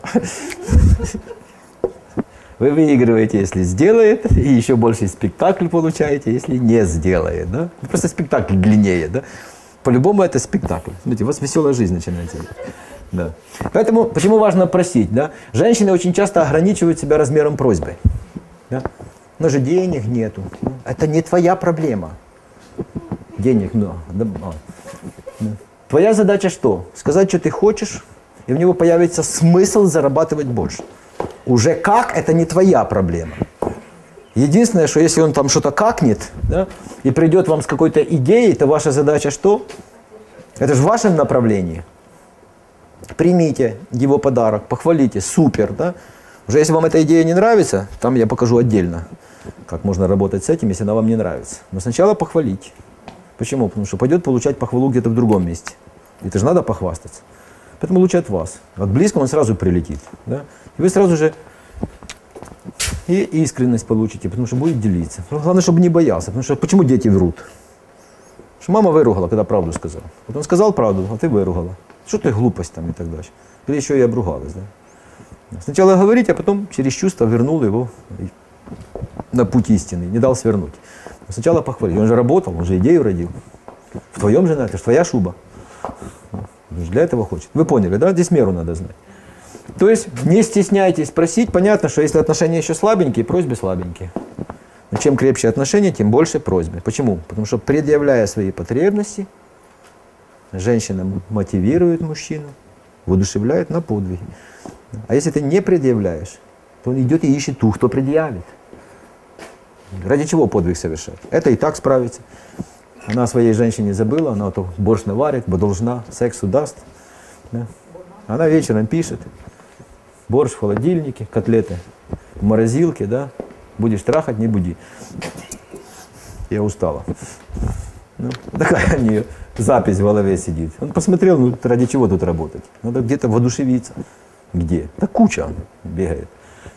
Вы выигрываете, если сделает, и еще больше спектакль получаете, если не сделает. Да? Просто спектакль длиннее. Да? По-любому это спектакль. Смотрите, у вас веселая жизнь начинается. Да. Поэтому, почему важно просить? Да? Женщины очень часто ограничивают себя размером просьбы. Да? Но же денег нету. Это не твоя проблема. Денег много. Да. Да. Твоя задача что? Сказать, что ты хочешь, и у него появится смысл зарабатывать больше. Уже как, это не твоя проблема. Единственное, что если он там что-то какнет, да, и придет вам с какой-то идеей, то ваша задача что? Это же в вашем направлении. Примите его подарок, похвалите, супер. Да? Уже если вам эта идея не нравится, там я покажу отдельно, как можно работать с этим, если она вам не нравится. Но сначала похвалите. Почему? Потому что пойдет получать похвалу где-то в другом месте. Это же надо похвастаться. Поэтому лучше от вас. От близкого он сразу прилетит. Да? И вы сразу же и искренность получите, потому что будет делиться. Главное, чтобы не боялся. Потому что почему дети врут? Потому что мама выругала, когда правду сказал. Вот он сказал правду, а ты выругала. Что ты глупость там и так дальше. Или еще и обругалась. Да? Сначала говорить, а потом через чувство вернул его на путь истины, не дал свернуть. Сначала похвалить. Он же работал, он же идею родил. В твоем же, это же твоя шуба. Он же для этого хочет. Вы поняли, да? Здесь меру надо знать. То есть не стесняйтесь просить. Понятно, что если отношения еще слабенькие, просьбы слабенькие. Но чем крепче отношения, тем больше просьбы. Почему? Потому что, предъявляя свои потребности, женщина мотивирует мужчину, воодушевляет на подвиги. А если ты не предъявляешь, то он идет и ищет ту, кто предъявит. Ради чего подвиг совершать? Это и так справится. Она о своей женщине забыла, она то борщ наварит, бо должна, сексу даст. Да? Она вечером пишет, борщ в холодильнике, котлеты в морозилке, да? Будешь трахать, не буди. Я устала. Ну, такая у нее запись в голове сидит. Он посмотрел, ну ради чего тут работать? Надо где-то воодушевиться. Где? Да куча бегает.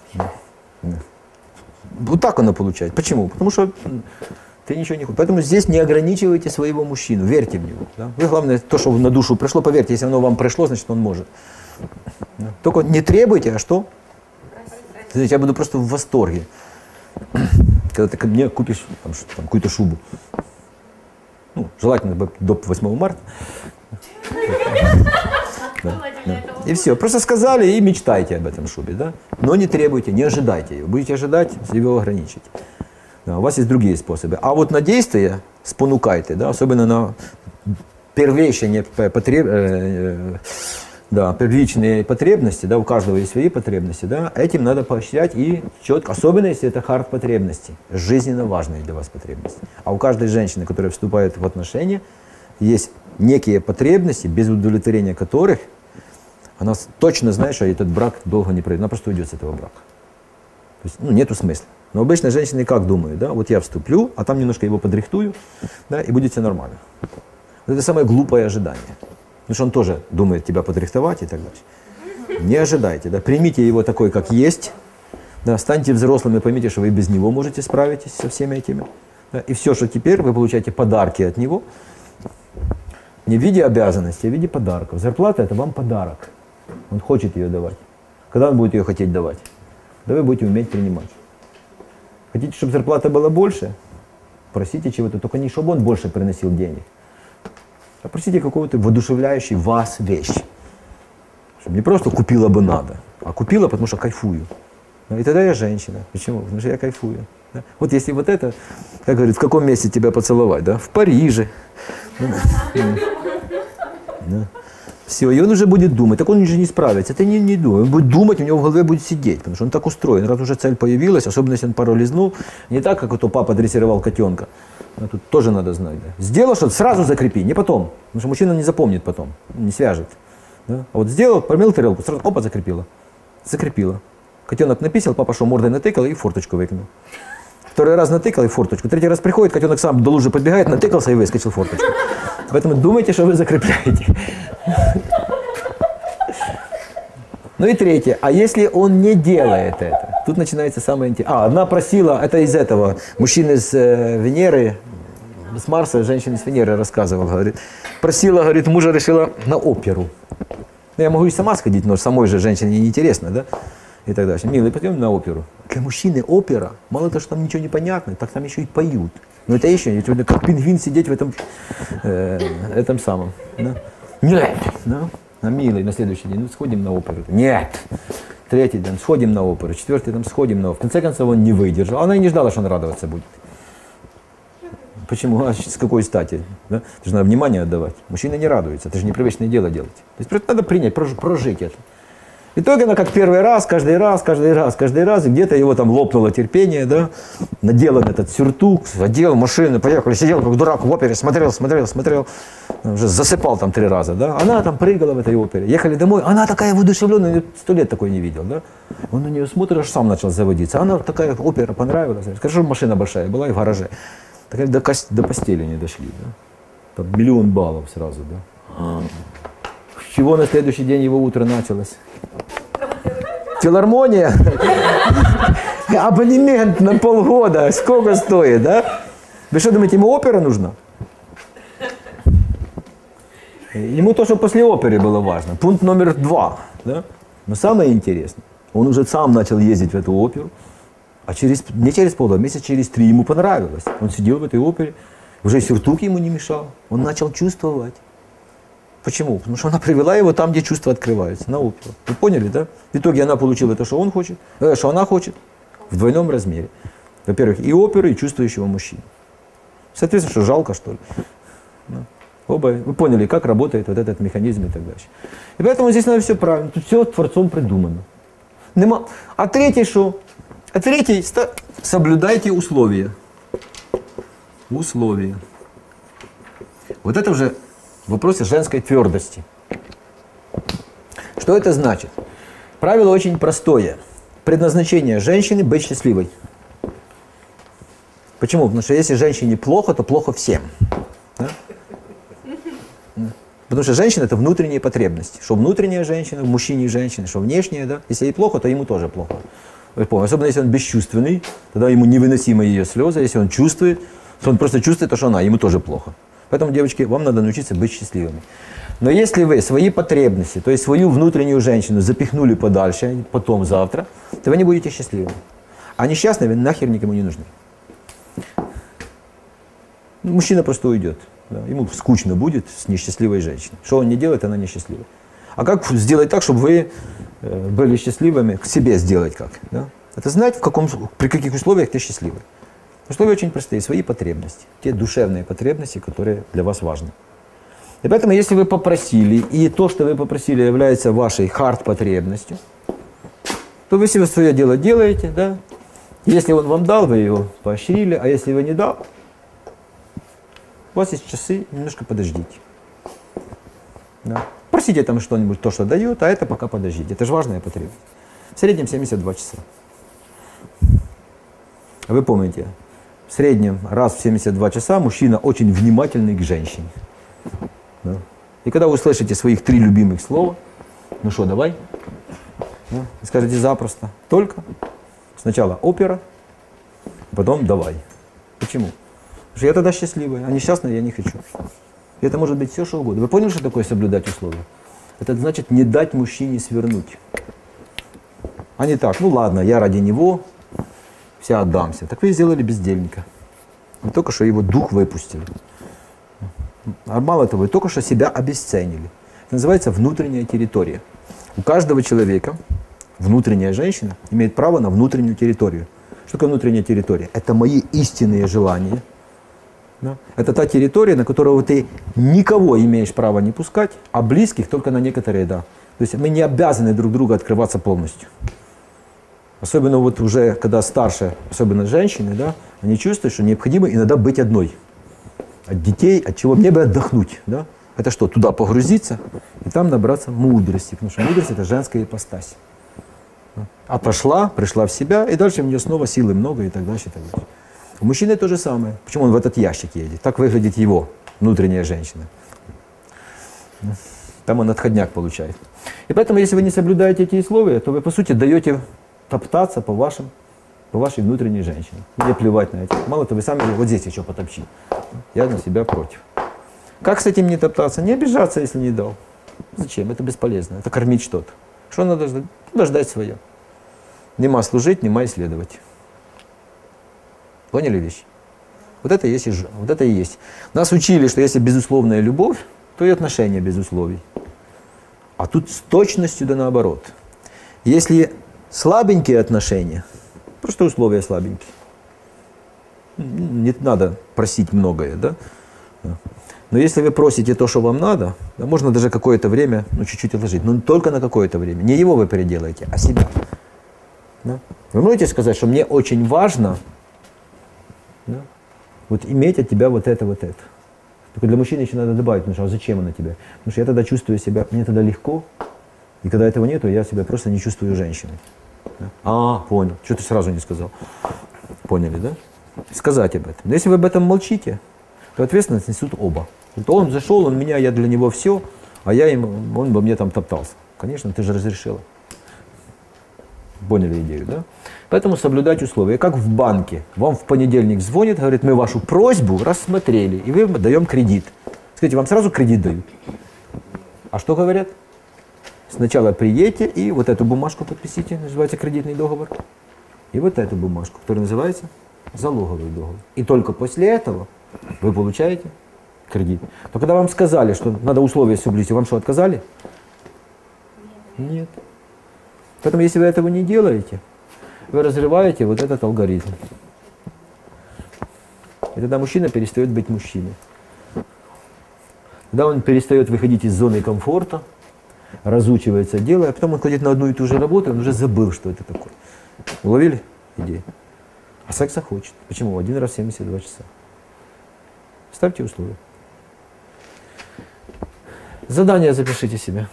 Вот так оно получается. Почему? Потому что ты ничего не хочешь. Поэтому здесь не ограничивайте своего мужчину, верьте в него. Да? Вы, главное, то, что на душу пришло, поверьте, если оно вам пришло, значит он может. Да? Только не требуйте, а что? Знаете, я буду просто в восторге, когда ты ко мне купишь там, там, какую-то шубу. Ну, желательно до восьмого марта. Да, да. И все. Просто сказали и мечтайте об этом шубе. Да? Но не требуйте, не ожидайте ее. Будете ожидать, его ограничить. Да, у вас есть другие способы. А вот на действие спонукайте, да, особенно на первичные, потреб... да, первичные потребности, да, у каждого есть свои потребности, да, этим надо поощрять и четко, особенно если это хард потребности, жизненно важные для вас потребности. А у каждой женщины, которая вступает в отношения, есть некие потребности, без удовлетворения которых она точно знает, что этот брак долго не пройдет, она просто уйдет с этого брака. То есть, ну, нету смысла. Но обычно женщины как думают, да, вот я вступлю, а там немножко его подрихтую, да, и будет все нормально. Вот это самое глупое ожидание. Потому что он тоже думает тебя подрихтовать и так дальше. Не ожидайте, да, примите его такой, как есть, да, станьте взрослыми, поймите, что вы без него можете справитесь со всеми этими. Да, и все, что теперь вы получаете подарки от него, не в виде обязанностей, а в виде подарков. Зарплата – это вам подарок. Он хочет ее давать. Когда он будет ее хотеть давать? Да вы будете уметь принимать. Хотите, чтобы зарплата была больше? Просите чего-то, только не чтобы он больше приносил денег, а просите какого-то воодушевляющей вас вещь. Чтобы не просто купила бы надо, а купила, потому что кайфую. И тогда я женщина. Почему? Потому что я кайфую. Да? Вот если вот это, как говорит, в каком месте тебя поцеловать? Да? В Париже. Да. Все, и он уже будет думать. Так он уже не справится. Это не, не думает. Он будет думать, у него в голове будет сидеть. Потому что он так устроен. Раз уже цель появилась, особенно если он пару лизнул, не так, как это папа дрессировал котенка. Но тут тоже надо знать. Да? Сделал что-то, сразу закрепи, не потом. Потому что мужчина не запомнит потом, не свяжет. Да? А вот сделал, помыл тарелку, сразу опа, закрепила. Закрепила. Котенок написал, папа шел мордой натыкал и форточку выкинул. Второй раз натыкал и форточку. Третий раз приходит, котенок сам до лужи подбегает, натыкался и выскочил форточку. Поэтому думайте, что вы закрепляете. Ну и третье. А если он не делает это? Тут начинается самое интересное. А, одна просила, это из этого, мужчины с э, Венеры, с Марса, женщина с Венеры рассказывала, говорит, просила, говорит, мужа решила на оперу. Ну, я могу и сама сходить, но самой же женщине неинтересно, да? И так дальше. Милый, пойдем на оперу. Для мужчины опера, мало того, что там ничего не понятно, так там еще и поют. Но это еще не как пингвин сидеть в этом, э, этом самом. Да? Нет. Да? А милый, на следующий день, ну сходим на оперу. Нет. Третий день, сходим на оперу. Четвертый день, сходим на оперу. В конце концов, он не выдержал. Она и не ждала, что он радоваться будет. Почему? А с какой стати? Да? Ты же надо внимание отдавать. Мужчина не радуется, это же непривычное дело делать. То есть просто надо принять, прожить это. В итоге она как первый раз, каждый раз, каждый раз, каждый раз, и где-то его там лопнуло терпение, да, надел он этот сюртук, одел машину, поехали, сидел как дурак в опере, смотрел, смотрел, смотрел, уже засыпал там три раза, да, она там прыгала в этой опере, ехали домой, она такая воодушевленная, сто лет такой не видел, да, он на нее смотрит, аж сам начал заводиться, она такая, опера понравилась, хорошо, машина большая была и в гараже, так до, до постели не дошли, да, там миллион баллов сразу, да. С чего на следующий день его утро началось? Филармония, абонемент на полгода, сколько стоит, да? Вы что думаете, ему опера нужна? Ему то, что после оперы было важно. Пункт номер два, да? Но самое интересное, он уже сам начал ездить в эту оперу, а через, не через полгода, месяца через три ему понравилось. Он сидел в этой опере, уже сюртук ему не мешал, он начал чувствовать. Почему? Потому что она привела его там, где чувства открываются, на оперу. Вы поняли, да? В итоге она получила то, что он хочет, э, что она хочет, в двойном размере. Во-первых, и оперу, и чувствующего мужчину. Соответственно, что жалко, что ли? Да. Оба, вы поняли, как работает вот этот механизм и так дальше. И поэтому здесь надо все правильно. Тут все Творцом придумано. Нема. А третий что? А третий, соблюдайте условия. Условия. Вот это уже в вопросе женской твердости. Что это значит? Правило очень простое. Предназначение женщины быть счастливой. Почему? Потому что если женщине плохо, то плохо всем. Да? Потому что женщина – это внутренние потребности. Что внутренняя женщина, в мужчине и женщине, что внешняя. Да? Если ей плохо, то ему тоже плохо. Особенно если он бесчувственный, тогда ему невыносимы ее слезы. Если он чувствует, то он просто чувствует то, что она, ему тоже плохо. Поэтому, девочки, вам надо научиться быть счастливыми. Но если вы свои потребности, то есть свою внутреннюю женщину запихнули подальше, потом, завтра, то вы не будете счастливыми. А несчастные вы нахер никому не нужны. Мужчина просто уйдет. Да? Ему скучно будет с несчастливой женщиной. Что он не делает, она несчастлива. А как сделать так, чтобы вы э, были счастливыми, к себе сделать как? Да? Это знать, в каком, при каких условиях ты счастливый. Условия очень простые, свои потребности, те душевные потребности, которые для вас важны. И поэтому, если вы попросили, и то, что вы попросили, является вашей хард-потребностью, то вы себе свое дело делаете, да? Если он вам дал, вы его поощрили, а если его не дал, у вас есть часы, немножко подождите. Да? Просите там что-нибудь, то, что дают, а это пока подождите. Это же важная потребность. В среднем семьдесят два часа. Вы помните, в среднем раз в семьдесят два часа мужчина очень внимательный к женщине. Да? И когда вы услышите своих три любимых слова, ну что, давай, Да? Вы скажете запросто. Только сначала опера, потом давай. Почему? Потому что я тогда счастливый, а несчастный я не хочу. И это может быть все, что угодно. Вы поняли, что такое соблюдать условия? Это значит не дать мужчине свернуть. А не так, ну ладно, я ради него вся отдамся. Так вы сделали бездельника. Вы только что его дух выпустили. А мало того, вы только что себя обесценили. Это называется внутренняя территория. У каждого человека внутренняя женщина имеет право на внутреннюю территорию. Что такое внутренняя территория? Это мои истинные желания. Да? Это та территория, на которую ты никого имеешь права не пускать, а близких только на некоторые, да. То есть мы не обязаны друг другу открываться полностью. Особенно вот уже, когда старше, особенно женщины, да, они чувствуют, что необходимо иногда быть одной. От детей, от чего мне бы отдохнуть. Да? Это что, туда погрузиться и там набраться мудрости. Потому что мудрость – это женская ипостась. А пошла, пришла в себя, и дальше у нее снова силы много и так дальше. И так дальше. У мужчины то же самое. Почему он в этот ящик едет? Так выглядит его внутренняя женщина. Там он отходняк получает. И поэтому, если вы не соблюдаете эти условия, то вы, по сути, даете топтаться по, вашим, по вашей внутренней женщине. Мне плевать на это. Мало того, вы сами вот здесь еще потопчи. Я на себя против. Как с этим не топтаться? Не обижаться, если не дал. Зачем? Это бесполезно. Это кормить что-то. Что надо ждать? Надо ждать свое. Нема служить, нема исследовать. Поняли вещь? Вот это, есть, вот это и есть. Нас учили, что если безусловная любовь, то и отношения без условий. А тут с точностью да наоборот. Если слабенькие отношения, просто условия слабенькие. Не надо просить многое, да? Но если вы просите то, что вам надо, да, можно даже какое-то время, ну, чуть-чуть отложить, но только на какое-то время. Не его вы переделаете, а себя. Да? Вы можете сказать, что мне очень важно, да, вот иметь от тебя вот это, вот это. Только для мужчины еще надо добавить, ну, что, а зачем она тебе? Потому что я тогда чувствую себя, мне тогда легко, и когда этого нету, я себя просто не чувствую женщиной. Да? А, понял. Что ты сразу не сказал? Поняли, да? Сказать об этом. Но если вы об этом молчите, то ответственность несут оба. То он зашел, он меня, я для него все, а я ему, он бы мне там топтался. Конечно, ты же разрешила. Поняли идею, да? Поэтому соблюдать условия. Как в банке. Вам в понедельник звонит, говорит, мы вашу просьбу рассмотрели, и вы даем кредит. Скажите, вам сразу кредит дают? А что говорят? Сначала приедете и вот эту бумажку подписите, называется кредитный договор. И вот эту бумажку, которая называется залоговый договор. И только после этого вы получаете кредит. Но когда вам сказали, что надо условия соблюсти, вам что, отказали? Нет. Поэтому, если вы этого не делаете, вы разрываете вот этот алгоритм. И тогда мужчина перестает быть мужчиной. Тогда он перестает выходить из зоны комфорта, разучивается дело, а потом он ходит на одну и ту же работу, он уже забыл, что это такое. Уловили идею? А секса хочет. Почему? Один раз в семьдесят два часа. Ставьте условия. Задание запишите себе.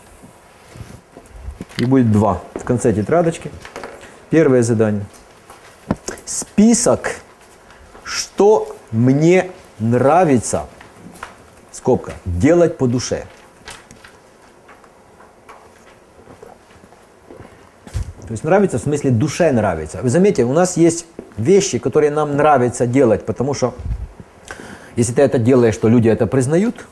И будет два в конце тетрадочки. Первое задание. Список, что мне нравится, скобка, делать по душе. То есть нравится в смысле душе нравится. Вы заметите, у нас есть вещи, которые нам нравится делать, потому что если ты это делаешь, то люди это признают.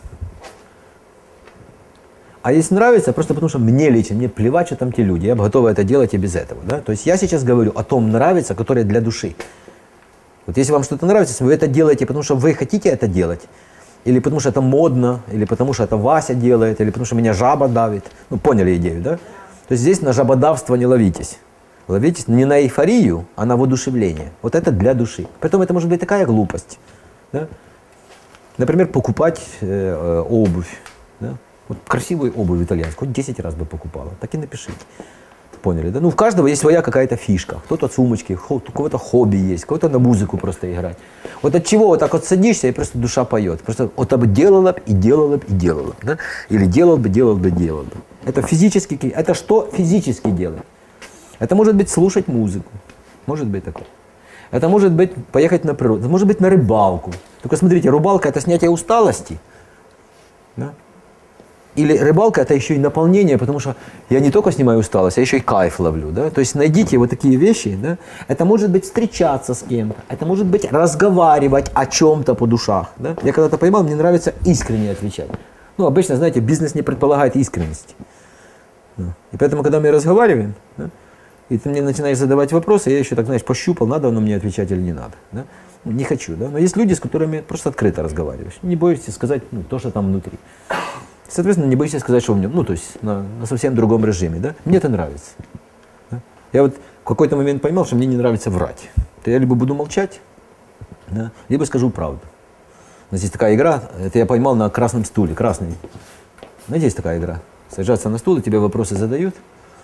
А если нравится, просто потому что мне лично, мне плевать, что там те люди, я бы готова это делать и без этого. Да? То есть я сейчас говорю о том нравится, которое для души. Вот если вам что-то нравится, вы это делаете, потому что вы хотите это делать, или потому что это модно, или потому что это Вася делает, или потому что меня жаба давит. Ну, поняли идею, да? То есть здесь на жабодавство не ловитесь. Ловитесь не на эйфорию, а на воодушевление. Вот это для души. Поэтому это может быть такая глупость. Да? Например, покупать э, э, обувь. Да? Вот красивую обувь итальянскую, хоть десять раз бы покупала. Так и напишите. Поняли, да? Ну, у каждого есть своя какая-то фишка. Кто-то от сумочки, у кого-то хобби есть, кого-то на музыку просто играть. Вот от чего вот так вот садишься, и просто душа поет. Просто вот так бы делала бы, и делала бы, и делала бы. Да? Или делал бы, делал бы, делал бы. Это физически, это что физически делать? Это может быть слушать музыку. Может быть такое. Это может быть поехать на природу. Это может быть на рыбалку. Только смотрите, рыбалка – это снятие усталости. Да? Или рыбалка – это еще и наполнение, потому что я не только снимаю усталость, а еще и кайф ловлю. Да? То есть найдите вот такие вещи. Да? Это может быть встречаться с кем-то, это может быть разговаривать о чем-то по душах. Да? Я когда-то поймал, мне нравится искренне отвечать. Ну, обычно, знаете, бизнес не предполагает искренности. Да? И поэтому, когда мы разговариваем, да, и ты мне начинаешь задавать вопросы, я еще так, знаешь, пощупал, надо оно мне отвечать или не надо. Да? Не хочу. Да? Но есть люди, с которыми просто открыто разговариваешь. Не боишься сказать ну, то, что там внутри. Соответственно, не боишься сказать, что в нем, ну, то есть на, на совсем другом режиме, да? Мне это нравится. Да? Я вот в какой-то момент поймал, что мне не нравится врать. То я либо буду молчать, да, либо скажу правду. У нас есть такая игра, это я поймал на красном стуле, красный. Знаете, есть такая игра. Сажаться на стул, и тебе вопросы задают,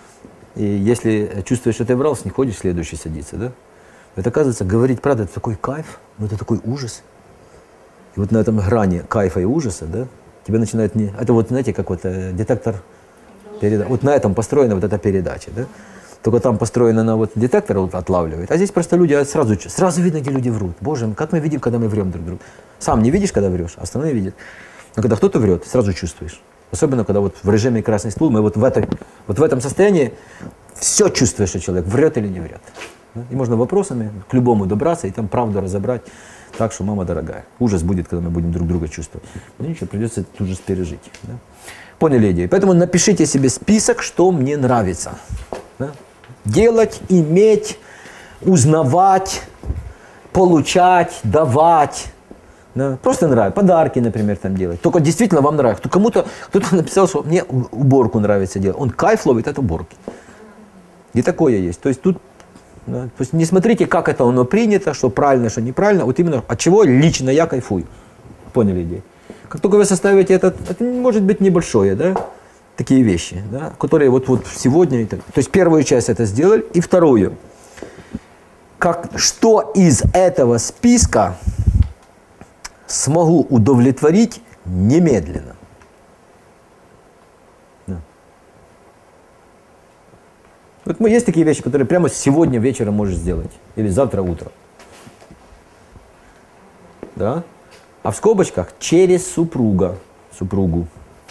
и если чувствуешь, что ты врал, с них ходишь, следующий садится, да? Это, оказывается, говорить правду, это такой кайф, но это такой ужас. И вот на этом грани кайфа и ужаса, да, тебе начинает не... Это вот, знаете, как вот э, детектор передач. Вот на этом построена вот эта передача, да? Только там построена на вот детектор вот, отлавливает, а здесь просто люди сразу, сразу видно, где люди врут. Боже, как мы видим, когда мы врем друг другу. Сам не видишь, когда врешь, а остальные видят. Но когда кто-то врет, сразу чувствуешь. Особенно, когда вот в режиме красный стул, мы вот в, этой, вот в этом состоянии все чувствуешь, что человек врет или не врет. Да? И можно вопросами к любому добраться и там правду разобрать. Так что, мама дорогая, ужас будет, когда мы будем друг друга чувствовать. Ну ничего, придется этот ужас пережить. Да? Поняли идею? Поэтому напишите себе список, что мне нравится. Да? Делать, иметь, узнавать, получать, давать. Да? Просто нравится. Подарки, например, там делать. Только действительно вам нравится. Кому-то кто-то написал, что мне уборку нравится делать. Он кайф ловит от уборки. И такое есть. То есть тут да? То есть не смотрите, как это оно принято, что правильно, что неправильно. Вот именно от чего лично я кайфую. Поняли идею? Как только вы составите этот, это может быть небольшое, да? Такие вещи, да? Которые вот, вот сегодня. То есть первую часть это сделали, и вторую. Как, что из этого списка смогу удовлетворить немедленно? Вот есть такие вещи, которые прямо сегодня вечером можешь сделать. Или завтра утром. Да? А в скобочках через супруга. Супругу.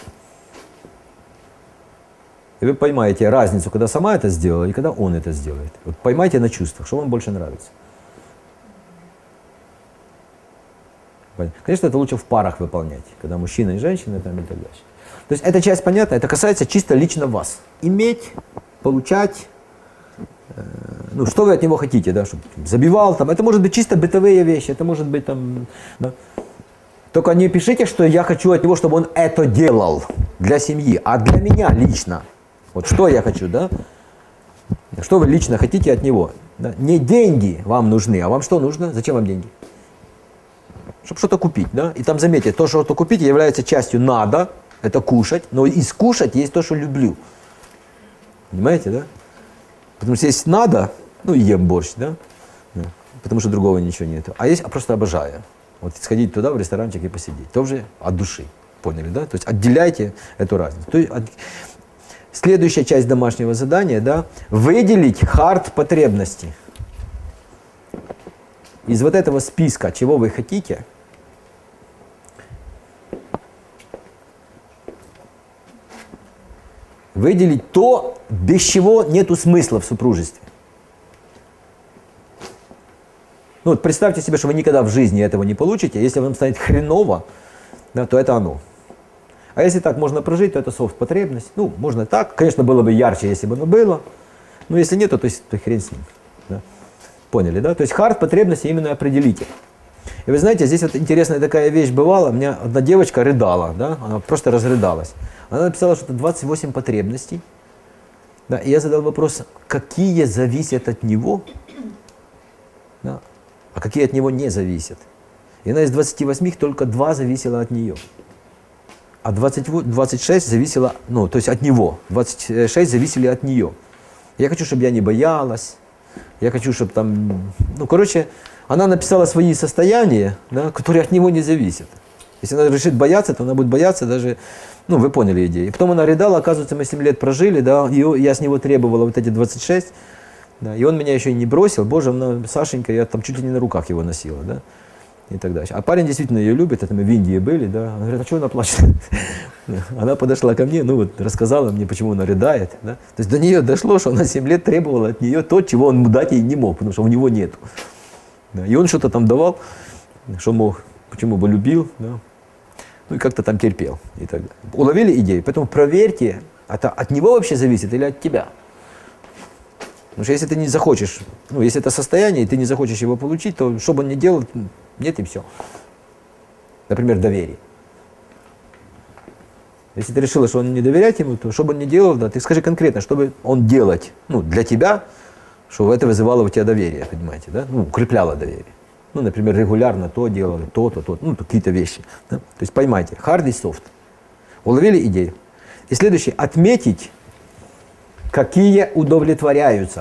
И вы поймаете разницу, когда сама это сделала и когда он это сделает. Вот поймайте на чувствах, что вам больше нравится. Конечно, это лучше в парах выполнять, когда мужчина и женщина там и так дальше. То есть эта часть понятна, это касается чисто лично вас. Иметь, получать, э, ну что вы от него хотите, да, чтобы забивал там, это может быть чисто бытовые вещи, это может быть там, да. Только не пишите, что я хочу от него, чтобы он это делал для семьи, а для меня лично. Вот что я хочу, да? Что вы лично хотите от него? Да? Не деньги вам нужны, а вам что нужно? Зачем вам деньги? Чтобы что-то купить, да? И там заметьте, то, что-то купить, является частью надо, это кушать, но из кушать есть то, что люблю. Понимаете, да? Потому что есть надо, ну ем борщ, да? Да. Потому что другого ничего нету. А есть, а просто обожаю. Вот сходить туда, в ресторанчик и посидеть. Тоже от души. Поняли, да? То есть отделяйте эту разницу. То есть, от... Следующая часть домашнего задания, да, выделить хард потребностей. Из вот этого списка, чего вы хотите, выделить то, без чего нету смысла в супружестве. Ну, вот представьте себе, что вы никогда в жизни этого не получите. Если вам станет хреново, да, то это оно. А если так можно прожить, то это софт-потребность. Ну, можно так. Конечно, было бы ярче, если бы оно было. Но если нет, то, то есть то хрен с ним. Да. Поняли, да? То есть хард потребности именно определите. И вы знаете, здесь вот интересная такая вещь бывала. У меня одна девочка рыдала, да? Она просто разрыдалась. Она написала, что это двадцать восемь потребностей. Да? И я задал вопрос, какие зависят от него, да? А какие от него не зависят. И она из двадцати восьми только два зависело от нее. А двадцать, двадцать шесть зависело, ну, то есть от него. двадцать шесть зависели от нее. Я хочу, чтобы я не боялась. Я хочу, чтобы там... Ну, короче, она написала свои состояния, да, которые от него не зависят. Если она решит бояться, то она будет бояться даже... Ну, вы поняли идею. И потом она рыдала, оказывается, мы семь лет прожили, да, и я с него требовала вот эти двадцать шесть, да, и он меня еще и не бросил. Боже, ну, Сашенька, я там чуть ли не на руках его носила, да. и так далее. А парень действительно ее любит, это мы в Индии были, да. Он говорит, а что она плачет? Она подошла ко мне, ну вот рассказала мне, почему она рыдает. Да? То есть до нее дошло, что она семь лет требовала от нее то, чего он дать ей не мог, потому что у него нет. Да? И он что-то там давал, что мог, почему бы любил, да? Ну и как-то там терпел. И так далее. Уловили идею? Поэтому проверьте, это от него вообще зависит или от тебя. Потому что если ты не захочешь, ну если это состояние, и ты не захочешь его получить, то что бы он ни делал, нет и все. Например, доверие. Если ты решила, что он не доверяет ему, то что бы он ни делал, да, ты скажи конкретно, что бы он делать, ну, для тебя, чтобы это вызывало у тебя доверие, понимаете, да? Ну, укрепляло доверие. Ну, например, регулярно то делали, то-то, то, ну, какие-то вещи. Да? То есть поймайте, hard и soft. Уловили идею? И следующее, отметить, какие удовлетворяются.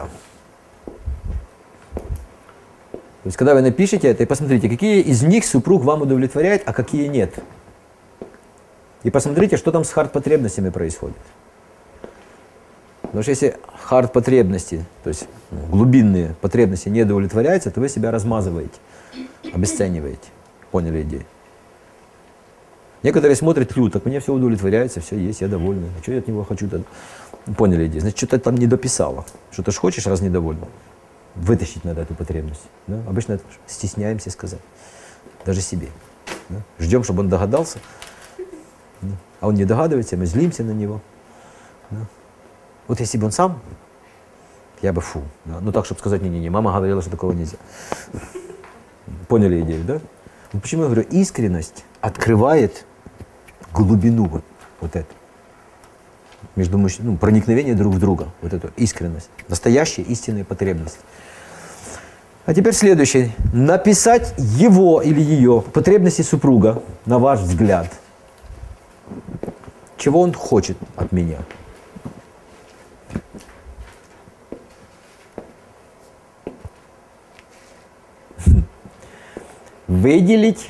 То есть, когда вы напишете это, и посмотрите, какие из них супруг вам удовлетворяет, а какие нет. И посмотрите, что там с хард-потребностями происходит. Потому что если хард-потребности, то есть глубинные потребности не удовлетворяются, то вы себя размазываете, обесцениваете. Поняли идею? Некоторые смотрят, лю, так мне все удовлетворяется, все есть, я довольна. А что я от него хочу тогда? Поняли идею? Значит, что-то там не дописала. Что-то ж хочешь, раз недовольна. Вытащить надо эту потребность. Да? Обычно это стесняемся сказать. Даже себе. Да? Ждем, чтобы он догадался. Да? А он не догадывается, мы злимся на него. Да? Вот если бы он сам, я бы фу. Да? Ну так, чтобы сказать, не-не-не, мама говорила, что такого нельзя. Поняли идею, да? Вот почему я говорю, искренность открывает глубину вот, вот эту. Между мужчинами, ну, проникновение друг в друга. Вот эту искренность. Настоящая истинная потребность. А теперь следующее. Написать его или ее потребности супруга, на ваш взгляд. Чего он хочет от меня? Выделить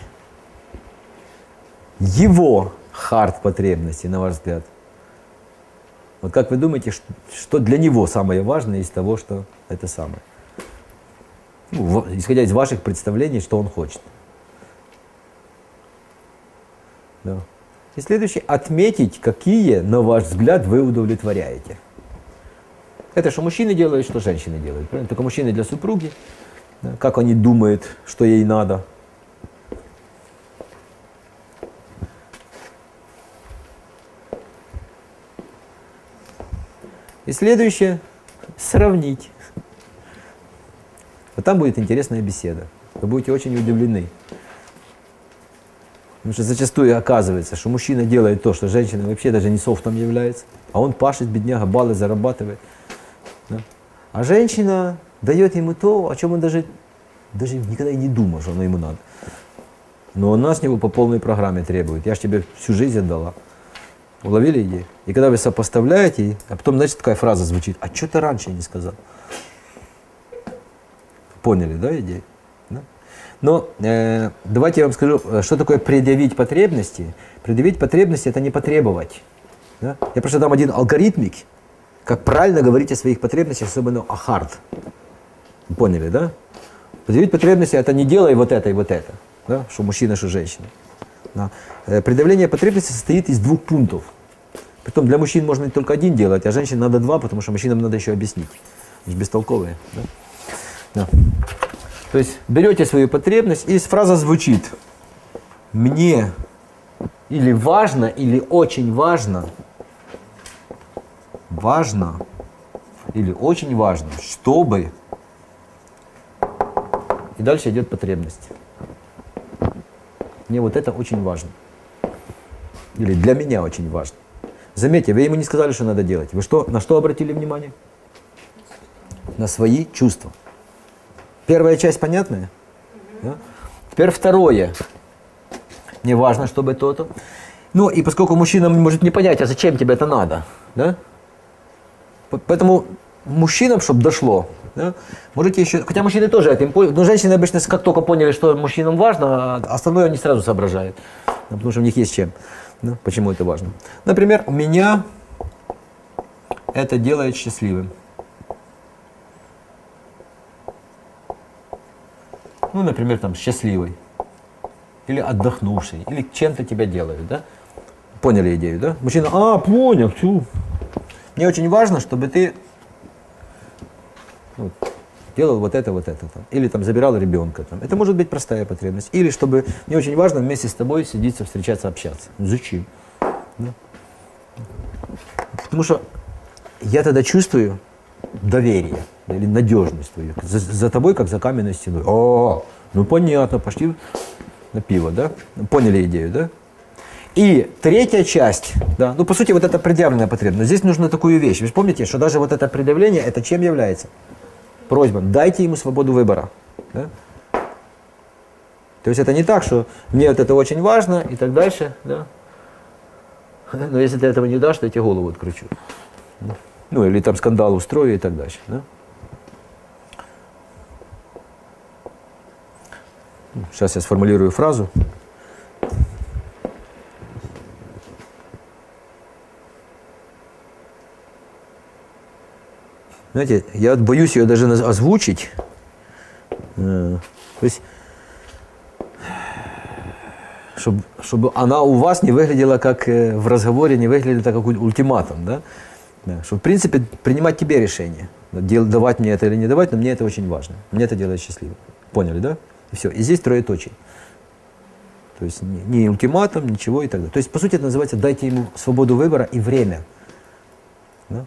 его хард потребности, на ваш взгляд. Вот как вы думаете, что для него самое важное из того, что это самое? Ну, исходя из ваших представлений, что он хочет. Да. И следующее. Отметить, какие, на ваш взгляд, вы удовлетворяете. Это что мужчины делают, что женщины делают. Правильно? Только мужчины для супруги. Да, как они думают, что ей надо. И следующее – сравнить. Вот там будет интересная беседа. Вы будете очень удивлены. Потому что зачастую оказывается, что мужчина делает то, что женщина вообще даже не софтом является, а он пашет, бедняга, баллы зарабатывает. Да? А женщина дает ему то, о чем он даже, даже никогда и не думал, что оно ему надо. Но она с него по полной программе требует. Я же тебе всю жизнь отдала. Уловили идею? И когда вы сопоставляете, а потом, знаете, такая фраза звучит, а что ты раньше не сказал? Поняли, да, идею? Да? Но э, давайте я вам скажу, что такое предъявить потребности. Предъявить потребности – это не потребовать. Да? Я просто дам один алгоритмик, как правильно говорить о своих потребностях, особенно о хард. Поняли, да? Предъявить потребности – это не делай вот это и вот это, да? Что мужчина, что женщина. Да. Предъявление потребностей состоит из двух пунктов. Притом для мужчин можно только один делать, а женщин надо два, потому что мужчинам надо еще объяснить. Они же бестолковые. Да? Да. То есть берете свою потребность, и фраза звучит: мне или важно, или очень важно, важно или очень важно, чтобы... И дальше идет потребность. Мне вот это очень важно. Или для меня очень важно. Заметьте, вы ему не сказали, что надо делать. Вы что, на что обратили внимание? На свои чувства. Первая часть понятная? Да? Теперь второе. Мне важно, чтобы то-то. Ну, и поскольку мужчина может не понять, а зачем тебе это надо, да? Поэтому мужчинам, чтобы дошло, да, можете еще, хотя мужчины тоже этим пользуются, но женщины обычно как только поняли, что мужчинам важно, а остальное они сразу соображают, да, потому что у них есть чем, да, почему это важно. Например, у меня это делает счастливым. Ну, например, там, счастливой. или отдохнувший, или чем-то тебя делают, да? Поняли идею, да? Мужчина, а, понял, чу. Мне очень важно, чтобы ты ну, делал вот это, вот это, там. Или там забирал ребенка. Там. Это может быть простая потребность. Или чтобы, мне очень важно вместе с тобой сидеться, встречаться, общаться. Ну, зачем? Да? Потому что я тогда чувствую доверие или надежность твою. За, за тобой, как за каменной стеной. О, ну понятно, пошли на пиво, да? Поняли идею, да? И третья часть, да, ну по сути вот это предъявленная потребность. Но здесь нужно такую вещь. Вы же помните, что даже вот это предъявление, это чем является? Просьба. Дайте ему свободу выбора. Да? То есть это не так, что мне вот это очень важно и так дальше, да? Но если ты этого не дашь, то я тебе голову откручу. Ну или там скандал устрою и так дальше. Да? Сейчас я сформулирую фразу. Знаете, я боюсь ее даже озвучить. То есть, чтобы, чтобы она у вас не выглядела как в разговоре, не выглядела как ультиматум, да? Да, что в принципе принимать тебе решение, давать мне это или не давать, но мне это очень важно. Мне это делает счастливым. Поняли, да? И все. И здесь троеточие. То есть не, не ультиматум, ничего и так далее. То есть по сути это называется дайте ему свободу выбора и время. Да?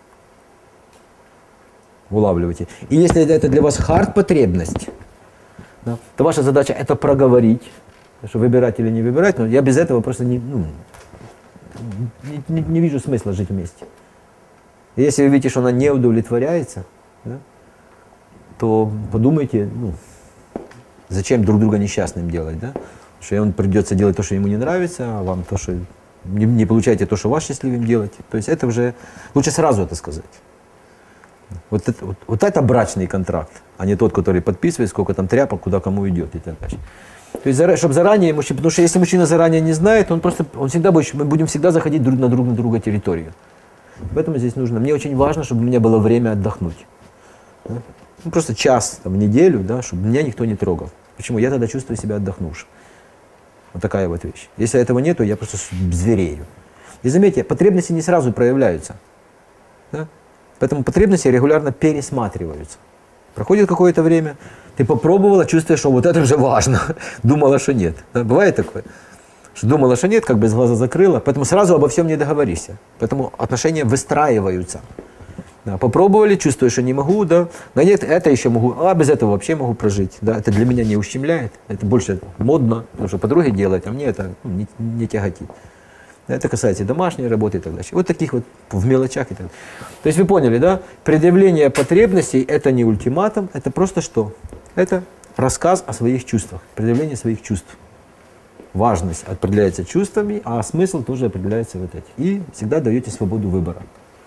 Улавливайте. И если это для вас хард-потребность, да, то ваша задача это проговорить, что выбирать или не выбирать, но я без этого просто не, ну, не, не, не вижу смысла жить вместе. И если вы видите, что она не удовлетворяется, да, то подумайте, ну, зачем друг друга несчастным делать, да? Что ему придется делать то, что ему не нравится, а вам то, что не, не получаете то, что вас счастливым делать. То есть это уже лучше сразу это сказать. Вот это, вот, вот это брачный контракт, а не тот, который подписывает, сколько там тряпок, куда кому идет и так далее. То есть, чтобы заранее, потому что если мужчина заранее не знает, он просто, он всегда будет, мы будем всегда заходить друг на друг на друга территорию. Поэтому здесь нужно, мне очень важно, чтобы у меня было время отдохнуть. Да? Ну, просто час там, в неделю, да, чтобы меня никто не трогал. Почему? Я тогда чувствую себя отдохнувшим. Вот такая вот вещь. Если этого нет, то я просто зверею. И заметьте, потребности не сразу проявляются. Да? Поэтому потребности регулярно пересматриваются. Проходит какое-то время, ты попробовала, чувствуешь, что вот это уже важно. Думала, что нет. Да? Бывает такое? Что думала, что нет, как бы с глаза закрыла. Поэтому сразу обо всем не договоришься. Поэтому отношения выстраиваются. Да, попробовали, чувствую, что не могу, да. Но нет, это еще могу, а без этого вообще могу прожить. Да, это для меня не ущемляет, это больше модно, потому что подруги делают, а мне это ну, не, не тяготит. Это касается и домашней работы и так далее. Вот таких вот в мелочах и так далее. То есть вы поняли, да? Предъявление потребностей – это не ультиматум, это просто что? Это рассказ о своих чувствах, предъявление своих чувств. Важность определяется чувствами, а смысл тоже определяется вот этим. И всегда даете свободу выбора.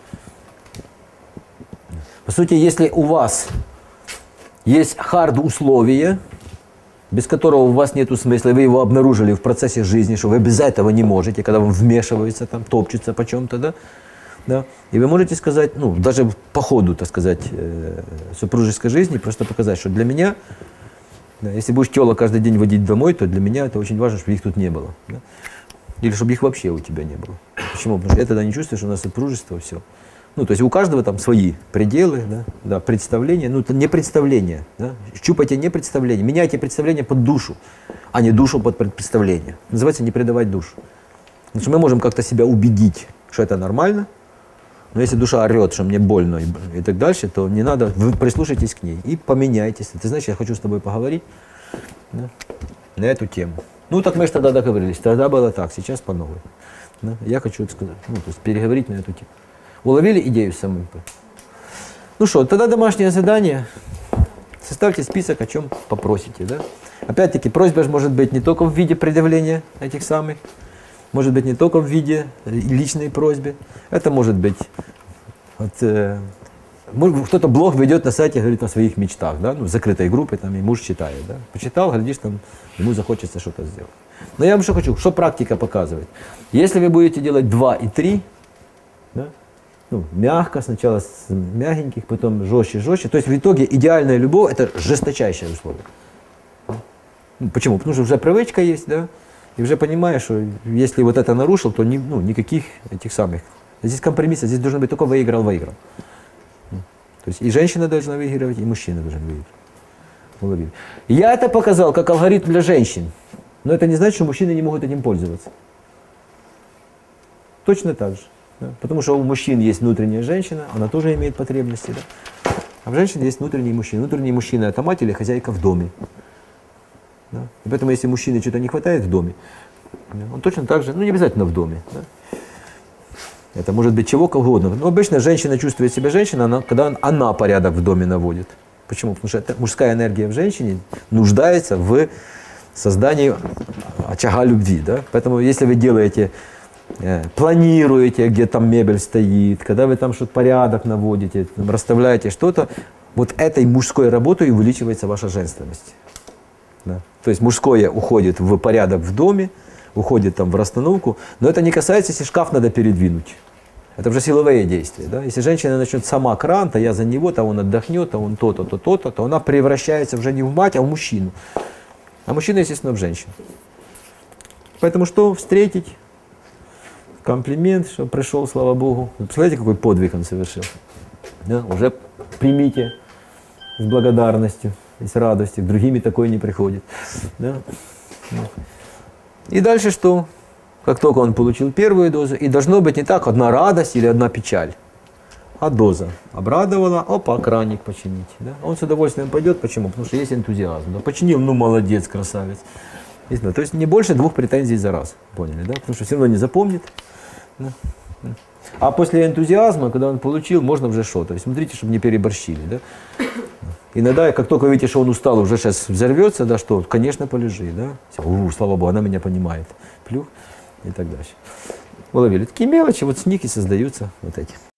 По сути, если у вас есть хард-условие, без которого у вас нет смысла, и вы его обнаружили в процессе жизни, что вы без этого не можете, когда вам вмешиваются, там, топчутся по чем-то, да? Да? И вы можете сказать, ну, даже по ходу, так сказать, э, супружеской жизни, просто показать, что для меня, да, если будешь тело каждый день водить домой, то для меня это очень важно, чтобы их тут не было. Да? Или чтобы их вообще у тебя не было. Почему? Потому что я тогда не чувствую, что у нас супружество, все. Ну, то есть у каждого там свои пределы, да, да, представления, ну, это не представление, да, щупайте не представление, меняйте представление под душу, а не душу под представление. Называется не предавать душу. Потому что мы можем как-то себя убедить, что это нормально, но если душа орет, что мне больно и, и так дальше, то не надо, вы прислушайтесь к ней и поменяйтесь. Ты знаешь, я хочу с тобой поговорить, да, на эту тему. Ну, так мы же тогда договорились, тогда было так, сейчас по новой. Да, я хочу сказать, ну, то есть переговорить на эту тему. Уловили идею самой? Ну что, тогда домашнее задание. Составьте список, о чем попросите. Да? Опять-таки, просьба же может быть не только в виде предъявления этих самых, может быть не только в виде личной просьбы. Это может быть, вот, э, кто-то блог ведет на сайте, говорит о своих мечтах, да? Ну, в закрытой группе, там, и муж читает. Да? Почитал, глядишь, там, ему захочется что-то сделать. Но я вам что хочу, что практика показывает. Если вы будете делать два и три, да? Ну, мягко, сначала с мягеньких, потом жестче, жестче. То есть в итоге идеальная любовь – это жесточайшее условие. Ну, почему? Потому что уже привычка есть, да, и уже понимаешь, что если вот это нарушил, то ни, ну, никаких этих самых. Здесь компромисса, здесь должен быть только выиграл-выиграл. То есть и женщина должна выигрывать, и мужчина должен выиграть. Я это показал как алгоритм для женщин, но это не значит, что мужчины не могут этим пользоваться. Точно так же. Да? Потому что у мужчин есть внутренняя женщина, она тоже имеет потребности. Да? А в женщине есть внутренний мужчина. Внутренний мужчина – это мать или хозяйка в доме. Да? И поэтому, если мужчине что-то не хватает в доме, он точно так же, ну не обязательно в доме. Да? Это может быть чего угодно. Но обычно женщина чувствует себя женщиной, она, когда она порядок в доме наводит. Почему? Потому что это мужская энергия в женщине нуждается в создании очага любви. Да? Поэтому если вы делаете, э, планируете, где там мебель стоит, когда вы там что-то порядок наводите, там, расставляете что-то, вот этой мужской работой увеличивается ваша женственность. Да? То есть мужское уходит в порядок в доме, уходит там в расстановку, но это не касается, если шкаф надо передвинуть. Это уже силовые действия. Да? Если женщина начнет сама кран, то я за него, то он отдохнет, то он то-то, то то-то, то она превращается уже не в мать, а в мужчину. А мужчина, естественно, в женщину. Поэтому что встретить? Комплимент, что пришел, слава Богу. Представляете, какой подвиг он совершил? Да? Уже примите с благодарностью и с радостью. Другими такое не приходит. Да? И дальше что? Как только он получил первую дозу, и должно быть не так одна радость или одна печаль, а доза. Обрадовала, опа, краник починить. Да? Он с удовольствием пойдет. Почему? Потому что есть энтузиазм. Да? Починил, ну молодец, красавец. То есть не больше двух претензий за раз. Поняли, да? Потому что все равно не запомнит. Да? А после энтузиазма, когда он получил, можно уже что? То есть смотрите, чтобы не переборщили. Да? Иногда, как только видите, что он устал, уже сейчас взорвется, да, что, конечно, полежи, да. У, слава Богу, она меня понимает. Плюх и так дальше. Уловили. Такие мелочи, вот с них и создаются вот эти.